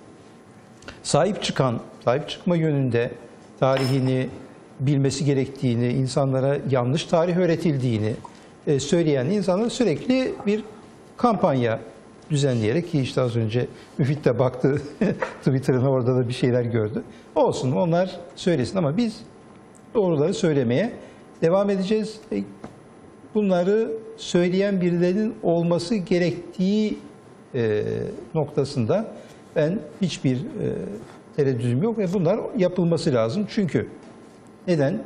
sahip çıkan, sahip çıkma yönünde tarihini bilmesi gerektiğini, insanlara yanlış tarih öğretildiğini e, söyleyen insanlar sürekli bir kampanya düzenleyerek, ki işte az önce Müfit de baktı Twitter'ına, orada da bir şeyler gördü. Olsun, onlar söylesin ama biz doğruları söylemeye devam edeceğiz. E, bunları söyleyen birilerinin olması gerektiği e, noktasında ben hiçbir e, tereddüdüm yok ve bunlar yapılması lazım. Çünkü neden?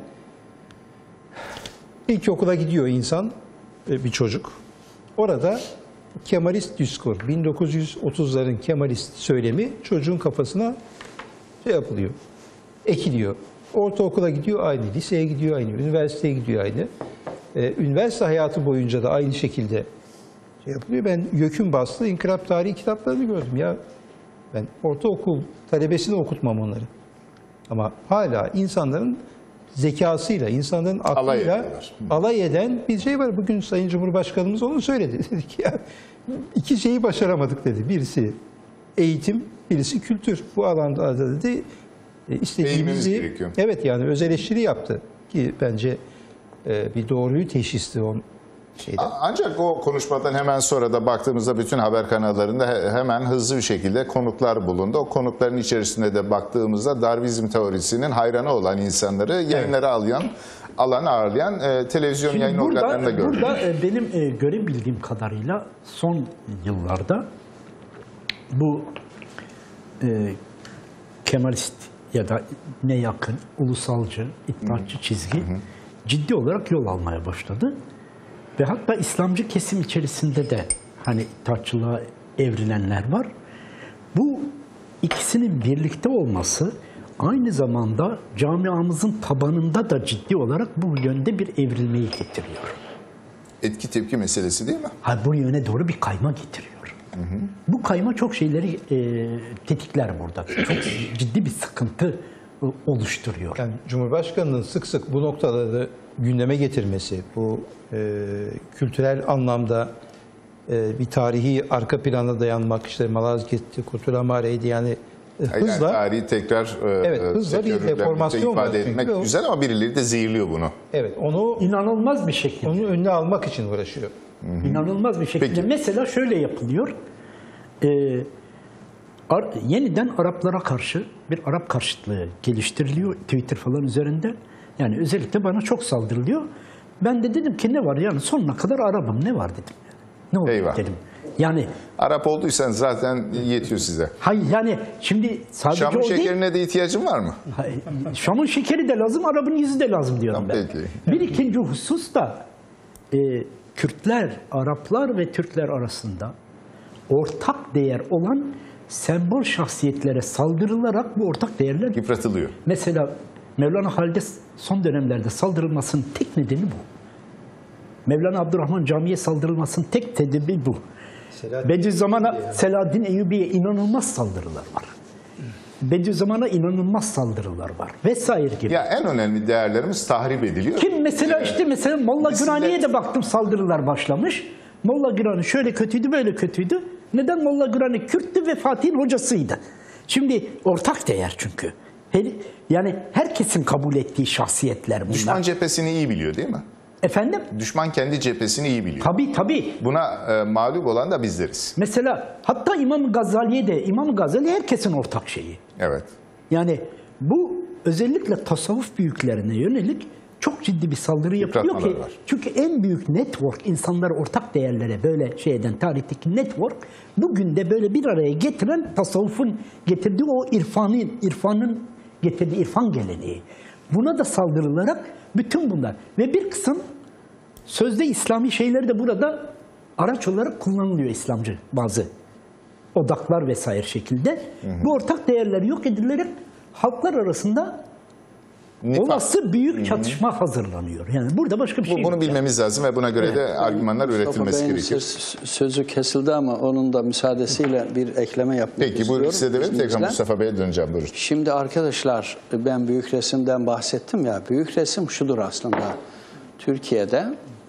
İlkokula gidiyor insan, e, bir çocuk. Orada Kemalist diskur, bin dokuz yüz otuzların Kemalist söylemi çocuğun kafasına şey yapılıyor, ekiliyor. Ortaokula gidiyor aynı, liseye gidiyor aynı, üniversiteye gidiyor aynı. Ee, üniversite hayatı boyunca da aynı şekilde şey yapılıyor. Ben YÖK'ün bastığı inkılap tarihi kitaplarını gördüm ya. Ben ortaokul talebesini okutmam onları. Ama hala insanların zekasıyla, insanların aklıyla alay, alay eden bir şey var. Bugün Sayın Cumhurbaşkanımız onu söyledi. Dedi ki ya, iki şeyi başaramadık dedi. Birisi eğitim, birisi kültür. Bu alanda da dedi istediğimizi, evet yani öz eleştiri yaptı ki bence e, bir doğruyu teşhisti on şeyden. Ancak o konuşmadan hemen sonra da baktığımızda bütün haber kanallarında hemen hızlı bir şekilde konuklar bulundu. O konukların içerisinde de baktığımızda Darwinizm teorisinin hayranı olan insanları yayınlara alayan, alan ağırlayan e, televizyon Şimdi yayın burada, organlarında gördük. Burada e, benim e, görebildiğim kadarıyla son yıllarda bu e, Kemalist ya da ne yakın, ulusalcı, iddiatçı çizgi hı hı. ciddi olarak yol almaya başladı. Ve hatta İslamcı kesim içerisinde de hani iddiatçılığa evrilenler var. Bu ikisinin birlikte olması aynı zamanda camiamızın tabanında da ciddi olarak bu yönde bir evrilmeyi getiriyor. Etki tepki meselesi değil mi? Ha, bu yöne doğru bir kayma getiriyor. Hı hı. Bu kayma çok şeyleri e, tetikler burada. Çok ciddi bir sıkıntı e, oluşturuyor. Yani Cumhurbaşkanı'nın sık sık bu noktaları gündeme getirmesi, bu e, kültürel anlamda e, bir tarihi arka plana dayanmak, işte Malazgirt'ti, Kurtulamare'ydi yani e, hızla. Yani tarihi tekrar e, evet, hızla bir deformasyon ifade etmek çünkü. güzel ama birileri de zehirliyor bunu. Evet, onu inanılmaz bir şekilde. Onu önüne almak için uğraşıyor. Hı hı. İnanılmaz bir şekilde. Peki. Mesela şöyle yapılıyor. Ee, ar, yeniden Araplara karşı bir Arap karşıtlığı geliştiriliyor Twitter falan üzerinde. Yani özellikle bana çok saldırılıyor. Ben de dedim ki ne var yani sonuna kadar Arap'ım, ne var dedim. Ne oldu Eyvah. dedim. Yani Arap olduysan zaten yetiyor size. Hayır yani şimdi sadece Şam'ın o şekerine değil. de ihtiyacın var mı? Şam'ın şekeri de lazım, Arap'ın yüzü de lazım diyorum ben. Peki. Bir ikinci husus da e, Kürtler, Araplar ve Türkler arasında ortak değer olan sembol şahsiyetlere saldırılarak bu ortak değerler yıpratılıyor. Mesela Mevlana Halid'e son dönemlerde saldırılmasının tek nedeni bu. Mevlana Abdurrahman Camii'ye saldırılmasının tek sebebi bu. Bediüzzaman'a, Selahaddin Eyyubi'ye inanılmaz saldırılar var. Bediüzzaman'a inanılmaz saldırılar var vesaire gibi. Ya en önemli değerlerimiz tahrip ediliyor. Kim mesela işte mesela Molla Gürani'ye de baktım, saldırılar başlamış. Molla Gürani şöyle kötüydü, böyle kötüydü. Neden? Molla Gürani Kürttü ve Fatih'in hocasıydı. Şimdi ortak değer çünkü. Yani herkesin kabul ettiği şahsiyetler bunlar. Düşman cephesini iyi biliyor değil mi? Efendim? Düşman kendi cephesini iyi biliyor. Tabii tabii. Buna e, mağlup olan da bizleriz. Mesela hatta İmam Gazali'ye de, İmam Gazali herkesin ortak şeyi. Evet. Yani bu özellikle tasavvuf büyüklerine yönelik çok ciddi bir saldırı yapıyor ki. Var. Çünkü en büyük network, insanları ortak değerlere böyle şeyden, tarihteki network, bugün de böyle bir araya getiren tasavvufun getirdiği o irfanın, irfanın getirdiği irfan geleneği. Buna da saldırılarak bütün bunlar ve bir kısım sözde İslami şeyleri de burada araç olarak kullanılıyor, İslamcı bazı odaklar vesaire şekilde. Hı hı. Bu ortak değerler yok edilerek halklar arasında Nifak. olası büyük çatışma hı hı. hazırlanıyor. Yani burada başka bir şey Bu, yok. Bunu bilmemiz yani. lazım ve buna göre evet. de argümanlar üretilmesi gerekiyor. Söz, sözü kesildi ama onun da müsaadesiyle bir ekleme yapmak Peki, istiyorum. Peki buyurun, size de verin. Tekrar Mustafa Bey'e döneceğim. Buyurun. Şimdi arkadaşlar, ben büyük resimden bahsettim ya. Büyük resim şudur aslında. Türkiye'de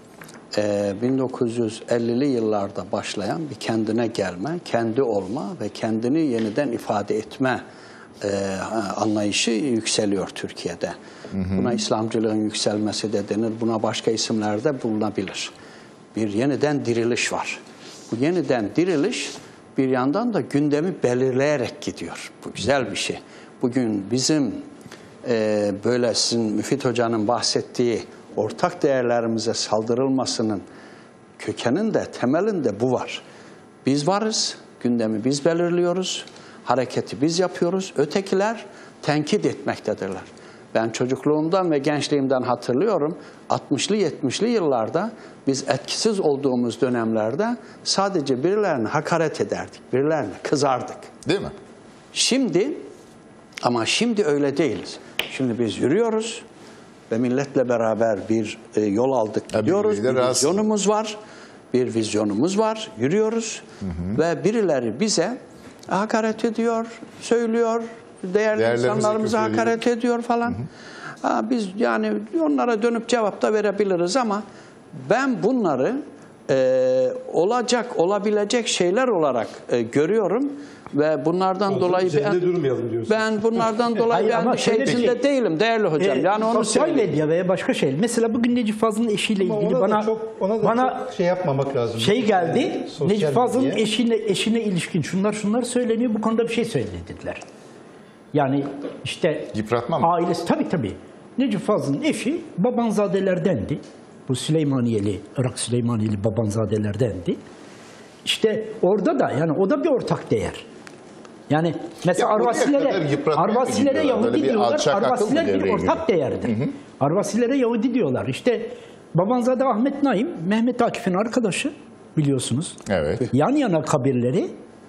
e, bin dokuz yüz ellili yıllarda başlayan bir kendine gelme, kendi olma ve kendini yeniden ifade etme e, anlayışı yükseliyor Türkiye'de. Hı hı. Buna İslamcılığın yükselmesi de denir. Buna başka isimler de bulunabilir. bir yeniden diriliş var. Bu yeniden diriliş bir yandan da gündemi belirleyerek gidiyor. Bu güzel bir şey. Bugün bizim e, böyle sizin Müfit Hoca'nın bahsettiği ortak değerlerimize saldırılmasının kökeninde, temelinde bu var. Biz varız, gündemi biz belirliyoruz, hareketi biz yapıyoruz. Ötekiler tenkit etmektedirler. Ben çocukluğumdan ve gençliğimden hatırlıyorum, altmışlı yetmişli yıllarda biz etkisiz olduğumuz dönemlerde sadece birilerine hakaret ederdik, birilerine kızardık. Değil mi? Şimdi, ama şimdi öyle değiliz. Şimdi biz yürüyoruz ve milletle beraber bir e, yol aldık, gidiyoruz, bir vizyonumuz var. Bir vizyonumuz var, yürüyoruz hı hı. ve birileri bize hakaret ediyor, söylüyor, değerli insanlarımıza hakaret ediyor falan. Hı hı. Ha, biz yani onlara dönüp cevap da verebiliriz ama ben bunları e, olacak, olabilecek şeyler olarak e, görüyorum ve bunlardan o dolayı ben, ben bunlardan dolayı Hayır, ben şey içinde değilim değerli hocam. E, yani onu sosyal söyleyeyim. medya veya başka şey. Mesela bugün Necip Fazıl'ın eşiyle Ama ilgili ona bana da çok, ona da bana çok şey yapmamak lazım. şey geldi. Sosyal Necip Fazıl'ın medya. eşine eşine ilişkin şunlar şunlar söyleniyor. Bu konuda bir şey söylediler. Yani işte yıpratma mı? Ailesi tabii tabii. Necip Fazıl'ın eşi Babanzadelerdendi. Bu Süleymaniyeli, Irak Süleymaniyeli Babanzadelerdendi. İşte orada da yani o da bir ortak değer. Yani mesela Ya Arvasilere, Arvasilere Yahudi diyorlar. Arvasiler bir ortak değerdir. Hı hı. Arvasilere Yahudi diyorlar. İşte Babanzade Ahmet Naim, Mehmet Akif'in arkadaşı biliyorsunuz. Evet. Yan yana kabirleri.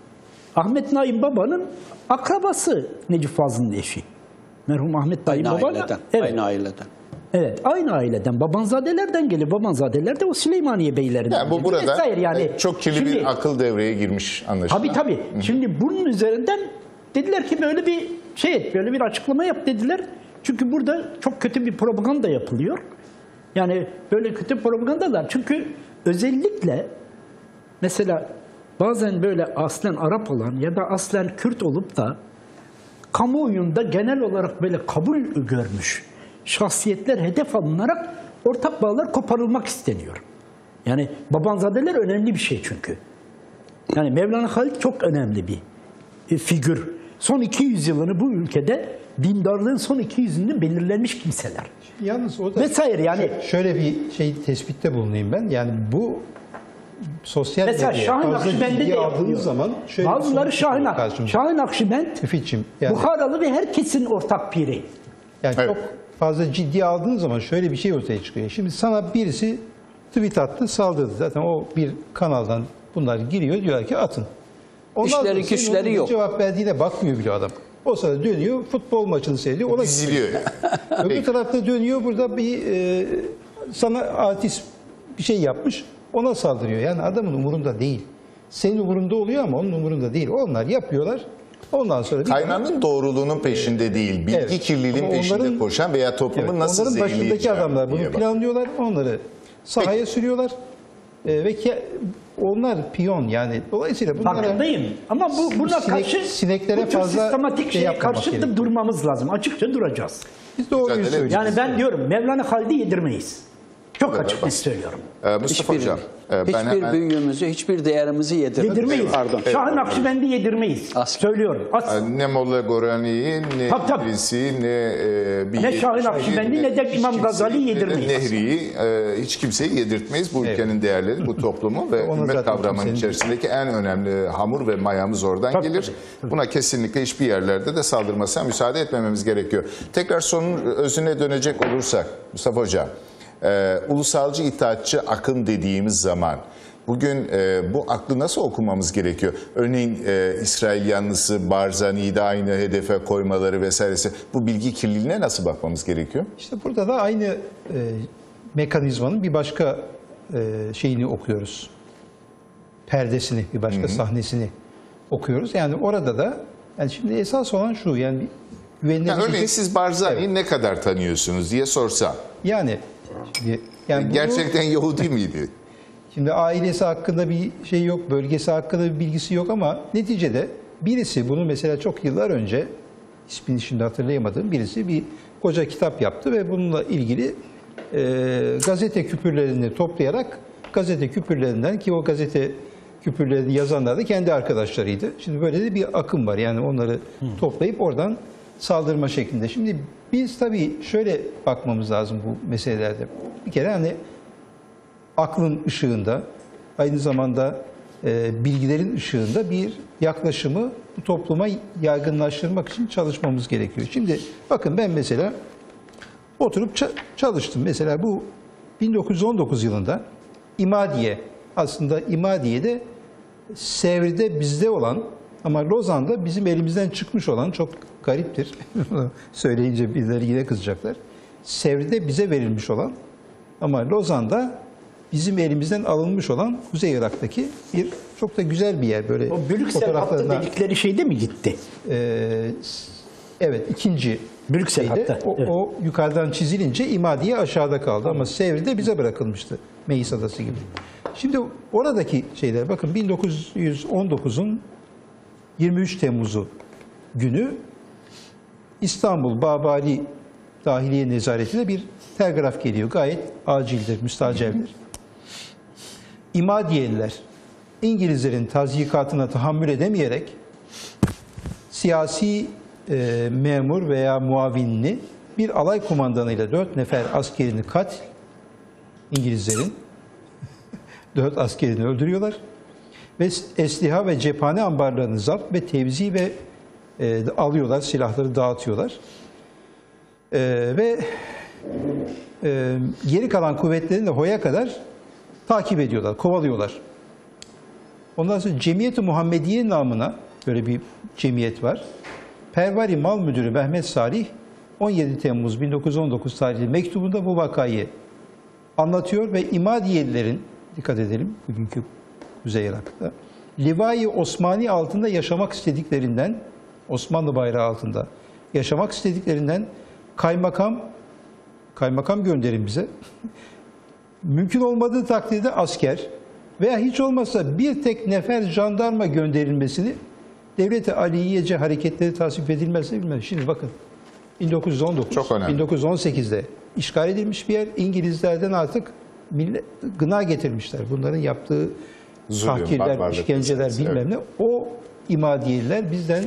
Ahmet Naim Baba'nın akrabası Necip Fazıl'ın eşi. Merhum Ahmet Naim Aynı Baba. aileden. Evet. Aynı aileden. Evet, aynı aileden. Babanzadelerden geliyor. Babanzadeler de o Süleymaniye beylerinden. Yani bu burada vesaire yani. çok kirli Şimdi, bir akıl devreye girmiş anlaşılan. Tabii tabii. Hı-hı. Şimdi bunun üzerinden dediler ki böyle bir şey et, böyle bir açıklama yap dediler. Çünkü burada çok kötü bir propaganda yapılıyor. Yani böyle kötü propagandalar. Çünkü özellikle mesela bazen böyle aslen Arap olan ya da aslen Kürt olup da kamuoyunda genel olarak böyle kabul görmüş şahsiyetler hedef alınarak ortak bağlar koparılmak isteniyor. Yani Babanzadeler önemli bir şey çünkü. Yani Mevlana Halid çok önemli bir e, figür. Son iki yüz yılını bu ülkede dindarlığın son iki yüzünde belirlenmiş kimseler. Yalnız o da vesaire yani şöyle bir şey tespitte bulunayım ben. Yani bu sosyal mesela Şah-ı Nakşibend'de de aldığınız zaman şöyle bazıları Şah-ı Şah-ı Nakşibend yani, Buharalı ve herkesin ortak piri. Yani evet. Çok fazla ciddiye aldığın zaman şöyle bir şey ortaya çıkıyor. Şimdi sana birisi tweet attı, saldırdı. Zaten o bir kanaldan bunlar giriyor, diyorlar ki atın. Ondan İşleri güçleri yok. Cevap verdiğine bakmıyor bile adam. O sırada dönüyor, futbol maçını seyrediyor. Ona diziliyor. Öbür tarafta dönüyor, burada bir e, sana artist bir şey yapmış, ona saldırıyor. Yani adamın umurunda değil. Senin umurunda oluyor ama onun umurunda değil. Onlar yapıyorlar. Ondan sonra kaynağının doğruluğunun peşinde değil, bilgi evet. kirliliğin peşinde onların, koşan veya toplumun evet, nasıl zehirleyeceği. Onların başındaki adamlar bunu planlıyorlar, onları sahaya Peki. sürüyorlar. Ee, ve ki onlar piyon yani. Dolayısıyla bunlara... Farkındayım. Ama bu buna sinek, karşı sineklere bu tür fazla sistematik şeye karşı da durmamız lazım. Açıkça duracağız. Biz doğruyu söylüyoruz. Yani ben diyorum Mevlana Halid'i yedirmeyiz. Çok açık net söylüyorum. Ee, Mustafa hiçbir, Hocam. E, hiçbir hemen... büyüğümüzü, hiçbir değerimizi yedirmeyiz. Yedirmeyiz. Pardon. Şah-ı Nakşibend'i yedirmeyiz. Asla. Söylüyorum. Asla. Ne Molla Gorani'yi, ne birisi, ne e, bir ne Şah-ı Nakşibend'i ne de İmam Gazali'yi yedirmeyiz. Ne Nehri'yi, e, hiç kimseyi yedirtmeyiz. Bu evet. ülkenin değerleri, bu toplumu ve ümmet kavramının içerisindeki en önemli hamur ve mayamız oradan tabii, gelir. Tabii. Buna kesinlikle hiçbir yerlerde de saldırmasına müsaade etmememiz gerekiyor. Tekrar sonun özüne dönecek olursak Mustafa Hocam. Ee, ulusalcı itaatçı akım dediğimiz zaman bugün e, bu aklı nasıl okumamız gerekiyor? Örneğin e, İsrail yanlısı Barzani'yi de aynı hedefe koymaları vesairesi, bu bilgi kirliliğine nasıl bakmamız gerekiyor? İşte burada da aynı e, mekanizmanın bir başka e, şeyini okuyoruz. Perdesini, bir başka Hı-hı. sahnesini okuyoruz. Yani orada da yani şimdi esas olan şu yani güvenilebilecek... Yani örneğin siz Barzani'yi evet. ne kadar tanıyorsunuz diye sorsam. Yani Şimdi, yani bunu, gerçekten Yahudi miydi? Şimdi ailesi hakkında bir şey yok, bölgesi hakkında bir bilgisi yok ama neticede birisi bunu mesela çok yıllar önce, ismini şimdi hatırlayamadığım birisi bir koca kitap yaptı ve bununla ilgili e, gazete küpürlerini toplayarak gazete küpürlerinden, ki o gazete küpürlerini yazanlar da kendi arkadaşlarıydı. Şimdi böyle de bir akım var. Yani onları toplayıp oradan saldırma şeklinde. Şimdi biz tabii şöyle bakmamız lazım bu meselelerde. Bir kere hani aklın ışığında, aynı zamanda e, bilgilerin ışığında bir yaklaşımı bu topluma yaygınlaştırmak için çalışmamız gerekiyor. Şimdi bakın, ben mesela oturup çalıştım. Mesela bu bin dokuz yüz on dokuz yılında İmadiye, aslında İmadiye'de Sevr'de bizde olan ama Lozan'da bizim elimizden çıkmış olan, çok gariptir. Söyleyince birileri yine kızacaklar. Sevr'de bize verilmiş olan ama Lozan'da bizim elimizden alınmış olan Kuzey Irak'taki bir çok da güzel bir yer. Böyle o Brüksel hattı dedikleri şeyde mi gitti? E, evet, ikinci Brüksel hattı. O, evet. o yukarıdan çizilince İmadiye aşağıda kaldı ama Sevr'de bize bırakılmıştı. Meis Adası gibi. Şimdi oradaki şeyler, bakın bin dokuz yüz on dokuzun yirmi üç Temmuz'u günü İstanbul Babali Dahiliye Nezaretine bir telgraf geliyor. Gayet acildir, müstaceldir. İmadiyeliler İngilizlerin tazyikatına tahammül edemeyerek siyasi e, memur veya muavinini bir alay komandanıyla dört nefer askerini katil, İngilizlerin dört askerini öldürüyorlar ve esliha ve cephane ambarlarını zapt ve tevzi ve e, alıyorlar, silahları dağıtıyorlar. E, ve e, geri kalan kuvvetlerini de Hoya kadar takip ediyorlar, kovalıyorlar. Ondan sonra Cemiyet-i Muhammediye namına böyle bir cemiyet var. Pervari Mal Müdürü Mehmet Salih on yedi Temmuz bin dokuz yüz on dokuz tarihli mektubunda bu vakayı anlatıyor ve İmadiyelilerin, dikkat edelim bugünkü Kuzey Irak'ta, Livai Osmani altında yaşamak istediklerinden, Osmanlı bayrağı altında yaşamak istediklerinden kaymakam, kaymakam gönderin bize. Mümkün olmadığı takdirde asker veya hiç olmazsa bir tek nefer jandarma gönderilmesini, Devlet-i Aliyece hareketleri tasvip edilmezse bilmez. Şimdi bakın, bin dokuz yüz on dokuz, bin dokuz yüz on sekizde işgal edilmiş bir yer. İngilizlerden artık millet, gına getirmişler. Bunların yaptığı zulüm, tahkirler, işkenceler, bilmem evet. ne. O İmadiyeliler bizden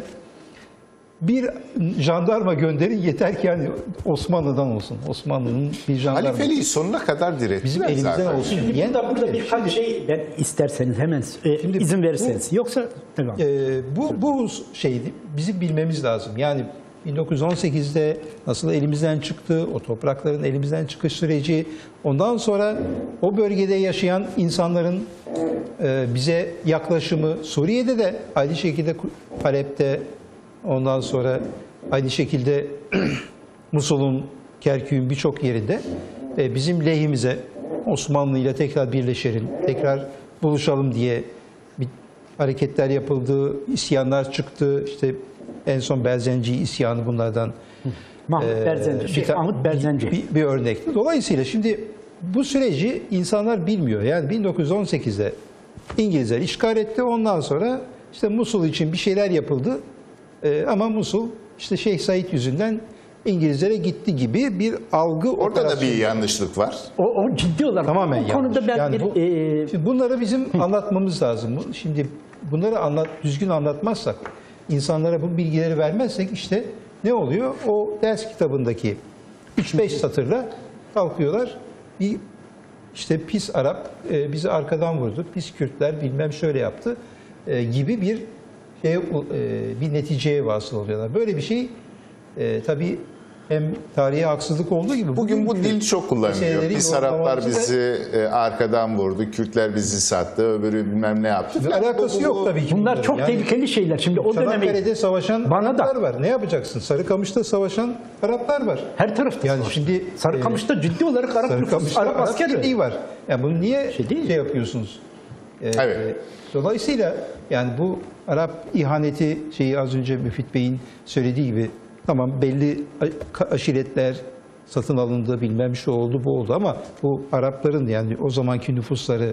bir jandarma gönderin yeter ki yani Osmanlı'dan olsun. Osmanlı'nın bir jandarma. Halifeliği sonuna kadar direttiler bizim elimizden zaten. olsun. Şimdi diyen, burada, burada birkaç şey ben isterseniz hemen e, Şimdi izin verirseniz. bu, Yoksa devam. E, bu bu şeydi bizim bilmemiz lazım. Yani bin dokuz yüz on sekizde nasıl elimizden çıktı, o toprakların elimizden çıkış süreci, ondan sonra o bölgede yaşayan insanların e, bize yaklaşımı, Suriye'de de aynı şekilde, Halep'te, ondan sonra aynı şekilde Musul'un, Kerkük'ün birçok yerinde e, bizim lehimize Osmanlı ile tekrar birleşelim, tekrar buluşalım diye bir hareketler yapıldı, isyanlar çıktı. İşte en son Berzenci isyanı bunlardan Mahmut e, Berzenci, Şeyh bir, Mahmut Berzenci. Bir, bir örnekti. Dolayısıyla şimdi bu süreci insanlar bilmiyor. Yani bin dokuz yüz on sekizde İngilizler işgal etti. Ondan sonra işte Musul için bir şeyler yapıldı. Ee, ama Musul işte Şeyh Said yüzünden İngilizlere gitti gibi bir algı. Orada da bir yanlışlık var. O, o ciddi olarak. Tamamen o yanlış. konuda ben Yani bir... bu, e, şimdi bunları bizim anlatmamız lazım. Şimdi bunları anlat, düzgün anlatmazsak, insanlara bu bilgileri vermezsek işte ne oluyor? O ders kitabındaki üç beş satırla kalkıyorlar. Bir işte pis Arap e, bizi arkadan vurdu, pis Kürtler bilmem şöyle yaptı e, gibi bir şey, e, bir neticeye vasıl oluyorlar. Böyle bir şey e, tabii hem tarihe haksızlık olduğu gibi bugün bu dil çok kullanılıyor. Pis Araplar bizi e, arkadan vurdu, Kürtler bizi sattı, öbürü bilmem ne yaptı. Bir alakası yok tabii ki. bunlar çok yani, tehlikeli şeyler. Şimdi o dönemi Çanakkale'de savaşan bana Araplar da var. Ne yapacaksın? Sarıkamış'ta savaşan Araplar var. her tarafta Yani savaş. şimdi Sarıkamış'ta ciddi olarak Arap, Sarıkamış'ta Arap Arap askeri birliği var. Yani bunu niye Şey şey, değil. yapıyorsunuz? Ee, Evet. Dolayısıyla yani bu Arap ihaneti şeyi az önce Müfit Bey'in söylediği gibi tamam belli aşiretler satın alındı, bilmem şu oldu bu oldu ama bu Arapların yani o zamanki nüfusları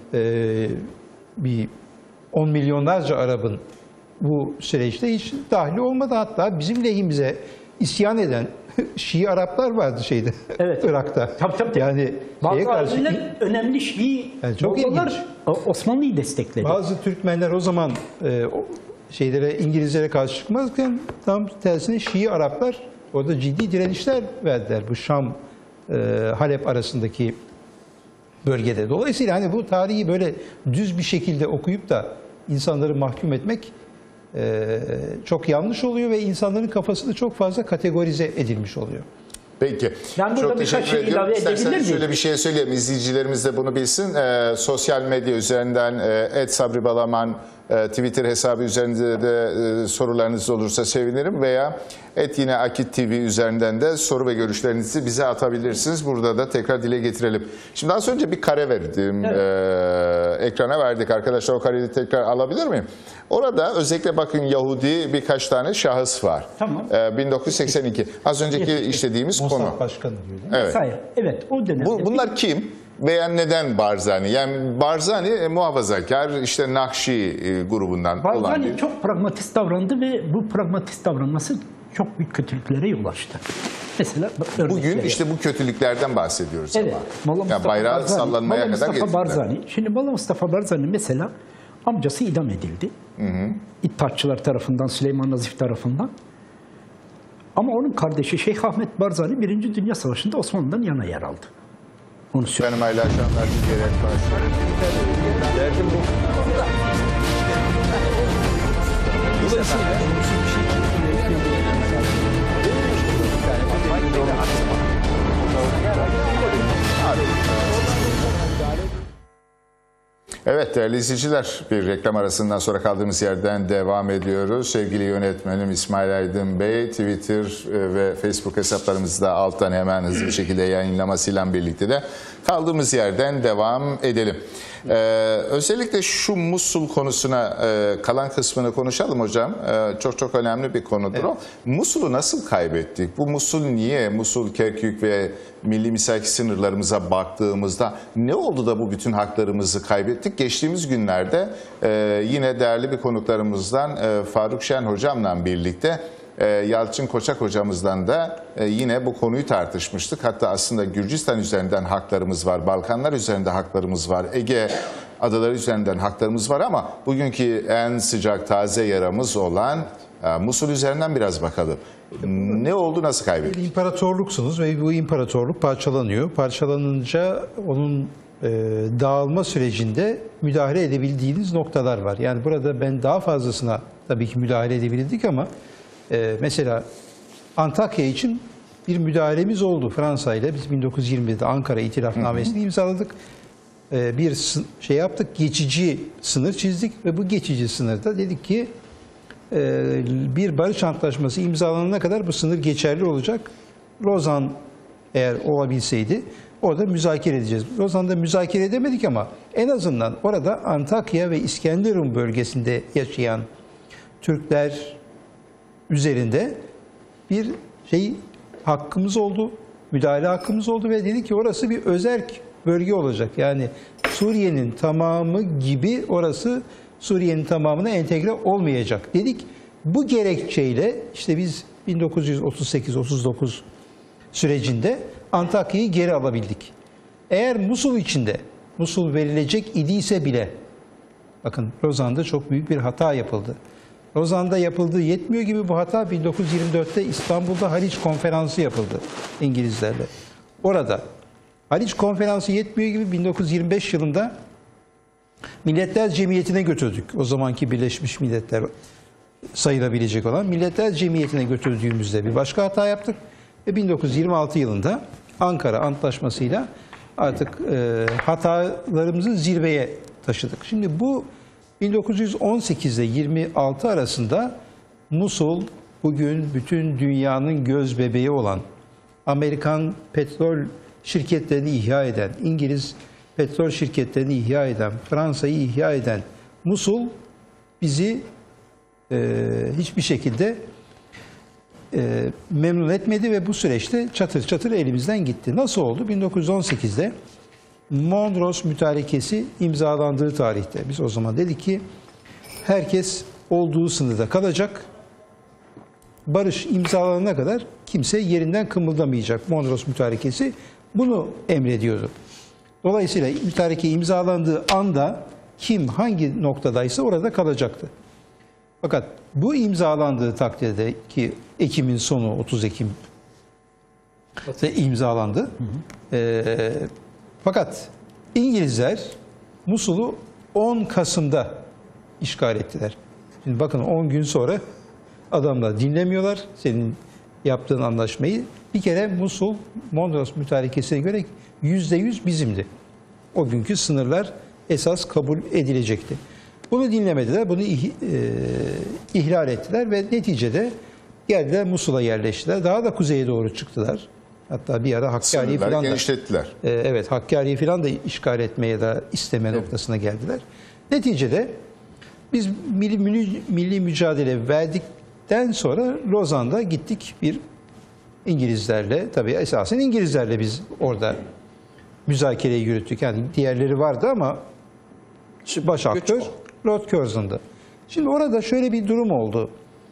e, bir on milyonlarca Arap'ın bu süreçte hiç dahil olmadı. Hatta bizim lehimize isyan eden Şii Araplar vardı şeyde, Evet. Irak'ta. Tabii, tabii, tabii. Yani Bazı şeye karşı alimler önemli Şii Yani çok Moğollar Osmanlı'yı destekledi. bazı Türkmenler o zaman e, o şeylere İngilizlere karşı çıkmazken tam tersine Şii Araplar orada ciddi direnişler verdiler bu Şam e, Halep arasındaki bölgede. Dolayısıyla hani bu tarihi böyle düz bir şekilde okuyup da insanları mahkum etmek e, çok yanlış oluyor ve insanların kafasında çok fazla kategorize edilmiş oluyor. Peki. Ben burada Çok birkaç teşekkür şey ediyorum. ilave İsterseniz edebilir miyim? şöyle bir şey söyleyeyim. İzleyicilerimiz de bunu bilsin. Ee, sosyal medya üzerinden e, et Sabri Balaman e, Twitter hesabı üzerinde de e, sorularınız olursa sevinirim. Veya et yine Akit T V üzerinden de soru ve görüşlerinizi bize atabilirsiniz. Burada da tekrar dile getirelim. Şimdi az önce bir kare verdim. Evet. Ee, ekrana verdik. Arkadaşlar o kareyi tekrar alabilir miyim? Orada özellikle bakın Yahudi birkaç tane şahıs var. Tamam. Ee, bin dokuz yüz seksen iki. Az önceki işlediğimiz konu. Mossad Başkanı diyor değil mi? Evet. Hayır. Evet, o dönemde. Bu, bunlar kim veya neden Barzani? Yani Barzani e, muhafazakar, işte Nakşi e, grubundan olan Barzani bir... çok pragmatist davrandı ve bu pragmatist davranması çok büyük kötülüklere yol açtı. Mesela Bugün örnekleri. işte bu kötülüklerden bahsediyoruz Evet. ama. Molla Ya Mustafa bayrağı Barzani, sallanmaya Molla kadar Mustafa getirdiler. Barzani. Şimdi Molla Mustafa Barzani mesela amcası idam edildi. Hı hı. İttihatçılar tarafından, Süleyman Nazif tarafından. Ama onun kardeşi Şeyh Ahmet Barzani Birinci Dünya Savaşı'nda Osmanlı'dan yana yer aldı. Onu söyleyeyim. Benim hayırlı akşamlar diyerek başlıyorum. Derdim bu. Dolayısıyla Evet değerli izleyiciler, bir reklam arasından sonra kaldığımız yerden devam ediyoruz. Sevgili yönetmenim İsmail Aydın Bey, Twitter ve Facebook hesaplarımızda alttan hemen hızlı bir şekilde yayınlamasıyla birlikte de kaldığımız yerden devam edelim. Ee, özellikle şu Musul konusuna e, kalan kısmını konuşalım hocam. Ee, çok çok önemli bir konudur o. Musul'u nasıl kaybettik? Bu Musul niye? Musul, Kerkük ve milli misaki sınırlarımıza baktığımızda ne oldu da bu bütün haklarımızı kaybettik? Geçtiğimiz günlerde e, yine değerli bir konuklarımızdan e, Faruk Şen hocamla birlikte e, Yalçın Koçak hocamızdan da e, yine bu konuyu tartışmıştık. Hatta aslında Gürcistan üzerinden haklarımız var, Balkanlar üzerinde haklarımız var, Ege adaları üzerinden haklarımız var ama bugünkü en sıcak taze yaramız olan e, Musul üzerinden biraz bakalım. Ne oldu, nasıl kaybettik? bir imparatorluksunuz ve bu imparatorluk parçalanıyor. Parçalanınca onun e, dağılma sürecinde müdahale edebildiğiniz noktalar var. Yani burada ben daha fazlasına tabii ki müdahale edebildik ama e, mesela Antakya için bir müdahalemiz oldu Fransa ile. Biz bin dokuz yüz yirmide Ankara İtilafnamesi'ni imzaladık. E, bir şey yaptık, geçici sınır çizdik ve bu geçici sınırda dedik ki bir barış antlaşması imzalanana kadar bu sınır geçerli olacak. Lozan eğer olabilseydi orada müzakere edeceğiz. Lozan'da müzakere edemedik ama en azından orada Antakya ve İskenderun bölgesinde yaşayan Türkler üzerinde bir şey hakkımız oldu, müdahale hakkımız oldu ve dedik ki orası bir özerk bölge olacak. Yani Suriye'nin tamamı gibi orası Suriye'nin tamamına entegre olmayacak dedik. Bu gerekçeyle işte biz bin dokuz yüz otuz sekiz otuz dokuz sürecinde Antakya'yı geri alabildik. Eğer Musul içinde Musul verilecek idiyse bile, bakın Lozan'da çok büyük bir hata yapıldı. Lozan'da yapıldığı yetmiyor gibi bu hata bin dokuz yüz yirmi dörtte İstanbul'da Haliç Konferansı yapıldı İngilizlerle. Orada Haliç Konferansı yetmiyor gibi bin dokuz yüz yirmi beş yılında Milletler Cemiyeti'ne götürdük. O zamanki Birleşmiş Milletler sayılabilecek olan Milletler Cemiyeti'ne götürdüğümüzde bir başka hata yaptık. Ve bin dokuz yüz yirmi altı yılında Ankara Antlaşması'yla artık e, hatalarımızı zirveye taşıdık. Şimdi bu bin dokuz yüz on sekiz ile yirmi altı arasında Musul bugün bütün dünyanın göz bebeği olan Amerikan petrol şirketlerini ihya eden, İngiliz petrol şirketlerini ihya eden, Fransa'yı ihya eden Musul bizi e, hiçbir şekilde e, memnun etmedi ve bu süreçte çatır çatır elimizden gitti. Nasıl oldu? bin dokuz yüz on sekizde Mondros Mütarekesi imzalandığı tarihte biz o zaman dedik ki herkes olduğu sınırda kalacak. barış imzalanana kadar kimse yerinden kımıldamayacak. Mondros Mütarekesi bunu emrediyordu. Dolayısıyla mütareke imzalandığı anda kim hangi noktadaysa orada kalacaktı. Fakat bu imzalandığı takdirde ki Ekim'in sonu otuz Ekim imzalandı. Hı hı. E, fakat İngilizler Musul'u on Kasım'da işgal ettiler. Şimdi bakın on gün sonra adamlar dinlemiyorlar senin yaptığın anlaşmayı. Bir kere Musul Mondros Mütarekesi'ne göre yüzde yüz bizimdi. O günkü sınırlar esas kabul edilecekti. Bunu dinlemediler, bunu ih, e, ihlal ettiler ve neticede geldiler Musul'a yerleştiler. Daha da kuzeye doğru çıktılar. Hatta bir ara Hakkari'yi falan da genişlettiler. E, evet, Hakkari'yi falan da işgal etmeye de isteme evet. noktasına geldiler. Neticede biz milli, milli, milli mücadele verdikten sonra Lozan'da gittik bir İngilizlerle, tabii esasen İngilizlerle biz orada müzakereyi yürüttük. Yani diğerleri vardı ama baş aktör Lord Curzon'da. Şimdi orada şöyle bir durum oldu.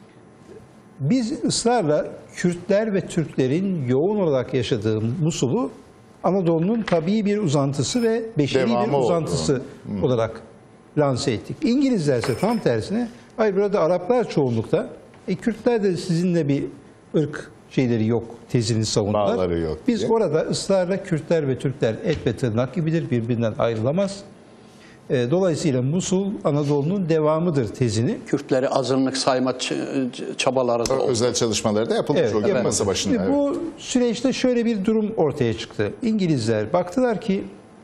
Biz ısrarla Kürtler ve Türklerin yoğun olarak yaşadığı Musul'u Anadolu'nun tabii bir uzantısı ve beşeri Devamı bir uzantısı hmm. olarak lanse ettik. İngilizler ise tam tersine, hayır burada Araplar çoğunlukta, e, Kürtler de sizinle bir ırk şeyleri yok tezini savundular. Bağları yok Biz diye. orada ısrarla Kürtler ve Türkler et ve tırnak gibidir, birbirinden ayrılamaz. E, dolayısıyla Musul Anadolu'nun devamıdır tezini. Kürtleri azınlık sayma çabaları da oldu. Özel çalışmaları da yapılmış evet, o yapılması evet. başında. Evet. Bu süreçte şöyle bir durum ortaya çıktı. İngilizler baktılar ki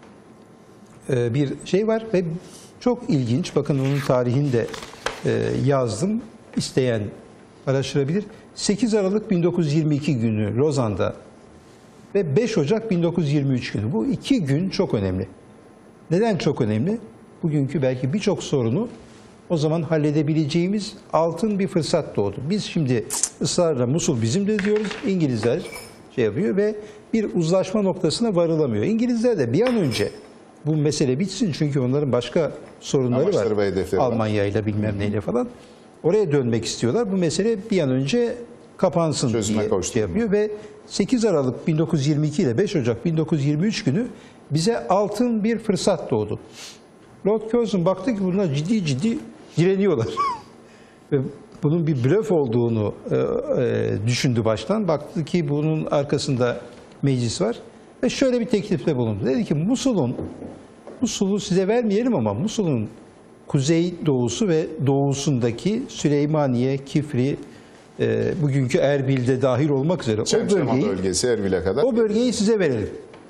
e, bir şey var ve çok ilginç. Bakın onun tarihini de e, yazdım. İsteyen araştırabilir. sekiz Aralık bin dokuz yüz yirmi iki günü Lozan'da ve beş Ocak bin dokuz yüz yirmi üç günü. Bu iki gün çok önemli. Neden çok önemli? Bugünkü belki birçok sorunu o zaman halledebileceğimiz altın bir fırsat doğdu. Biz şimdi ısrarla Musul bizimdir diyoruz. İngilizler şey yapıyor ve bir uzlaşma noktasına varılamıyor. İngilizler de bir an önce bu mesele bitsin çünkü onların başka sorunları Amaçları var. Almanya ile bilmem neyle falan. Oraya dönmek istiyorlar. Bu mesele bir an önce kapansın Çözüme diye şey yapıyor ve sekiz Aralık bin dokuz yüz yirmi iki ile beş Ocak bin dokuz yüz yirmi üç günü bize altın bir fırsat doğdu. Lord Curzon baktı ki bunlar ciddi ciddi direniyorlar. Ve bunun bir blöf olduğunu e, e, düşündü baştan. Baktı ki bunun arkasında meclis var. Ve şöyle bir teklifte bulundu. Dedi ki Musul'un, Musul'u size vermeyelim ama Musul'un kuzey doğusu ve doğusundaki Süleymaniye, Kifri, e, bugünkü Erbil'de dahil olmak üzere Çemşema o bölgeyi, bölgesi Erbil'e kadar. O bölgeyi size verelim.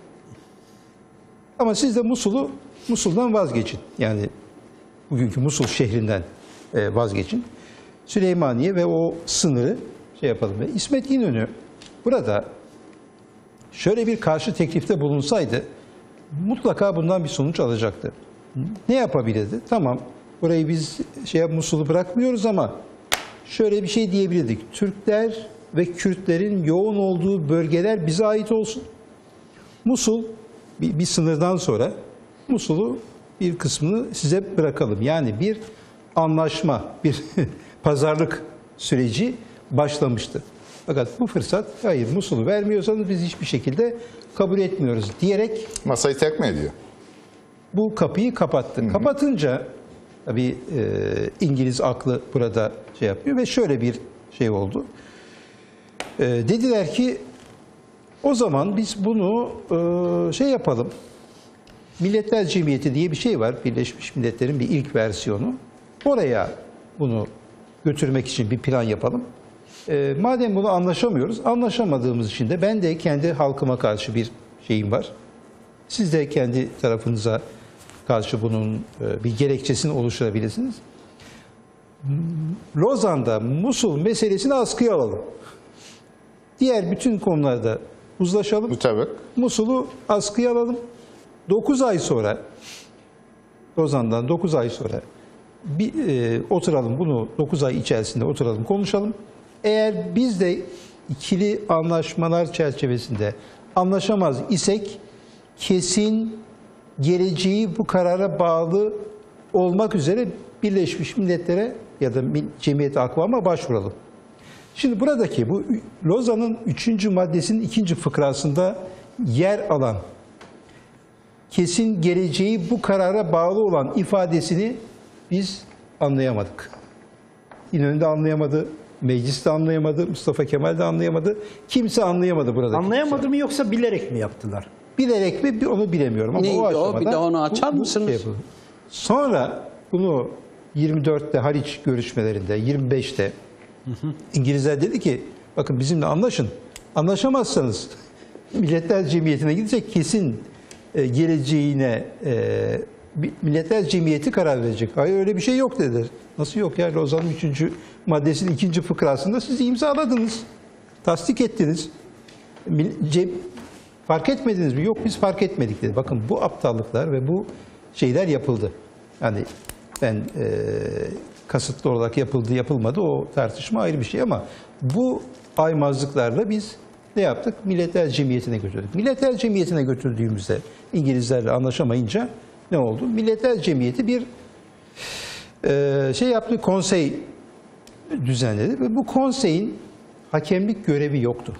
Ama siz de Musul'u Musul'dan vazgeçin. Yani bugünkü Musul şehrinden e, vazgeçin. Süleymaniye ve o sınırı şey yapalım. Ve İsmet İnönü burada şöyle bir karşı teklifte bulunsaydı mutlaka bundan bir sonuç alacaktı. Ne yapabilirdi? Tamam, burayı biz şey Musul'u bırakmıyoruz ama şöyle bir şey diyebilirdik. Türkler ve Kürtlerin yoğun olduğu bölgeler bize ait olsun. Musul bir, bir sınırdan sonra Musul'u bir kısmını size bırakalım. Yani bir anlaşma, bir pazarlık süreci başlamıştı. Fakat bu fırsat, hayır Musul'u vermiyorsanız biz hiçbir şekilde kabul etmiyoruz diyerek masayı tekme ediyor. Bu kapıyı kapattı. Hı hı. Kapatınca tabii e, İngiliz aklı burada şey yapıyor ve şöyle bir şey oldu. E, dediler ki o zaman biz bunu e, şey yapalım. Milletler Cemiyeti diye bir şey var. Birleşmiş Milletler'in bir ilk versiyonu. Oraya bunu götürmek için bir plan yapalım. E, madem bunu anlaşamıyoruz, anlaşamadığımız için de ben de kendi halkıma karşı bir şeyim var. Siz de kendi tarafınıza karşı bunun bir gerekçesini oluşturabilirsiniz. Lozan'da Musul meselesini askıya alalım. Diğer bütün konularda uzlaşalım. Mutabık. Musul'u askıya alalım. dokuz ay sonra Lozan'dan dokuz ay sonra bir e, oturalım bunu dokuz ay içerisinde oturalım konuşalım. Eğer biz de ikili anlaşmalar çerçevesinde anlaşamaz isek kesin geleceği bu karara bağlı olmak üzere Birleşmiş Milletler'e ya da Cemiyet-i Akvam'a başvuralım. Şimdi buradaki bu Lozan'ın üçüncü maddesinin ikinci fıkrasında yer alan kesin geleceği bu karara bağlı olan ifadesini biz anlayamadık. İnönü de anlayamadı, meclis de anlayamadı, Mustafa Kemal de anlayamadı. Kimse anlayamadı buradaki. Anlayamadı mı yoksa bilerek mi yaptılar? Bilerek mi onu bilemiyorum ama Neydi o o? aşamada Bir de onu açar bu- bu mısınız? şey yapıldı. Sonra bunu yirmi dörtte Haliç görüşmelerinde, yirmi beşte İngilizler dedi ki bakın bizimle anlaşın. Anlaşamazsanız Milletler Cemiyeti'ne gidecek, kesin e, geleceğine e, Milletler Cemiyeti karar verecek. Hayır öyle bir şey yok dediler. Nasıl yok ya? Lozan'ın üçüncü maddesinin ikinci fıkrasında siz imzaladınız. Tasdik ettiniz. Mil- Cem- fark etmediniz mi? Yok biz fark etmedik dedi. Bakın bu aptallıklar ve bu şeyler yapıldı. Yani ben e, kasıtlı olarak yapıldı yapılmadı o tartışma ayrı bir şey ama bu aymazlıklarla biz ne yaptık? Milletler Cemiyeti'ne götürdük. Milletler Cemiyeti'ne götürdüğümüzde İngilizlerle anlaşamayınca ne oldu? Milletler Cemiyeti bir e, şey yaptı, konsey düzenledi ve bu konseyin hakemlik görevi yoktu.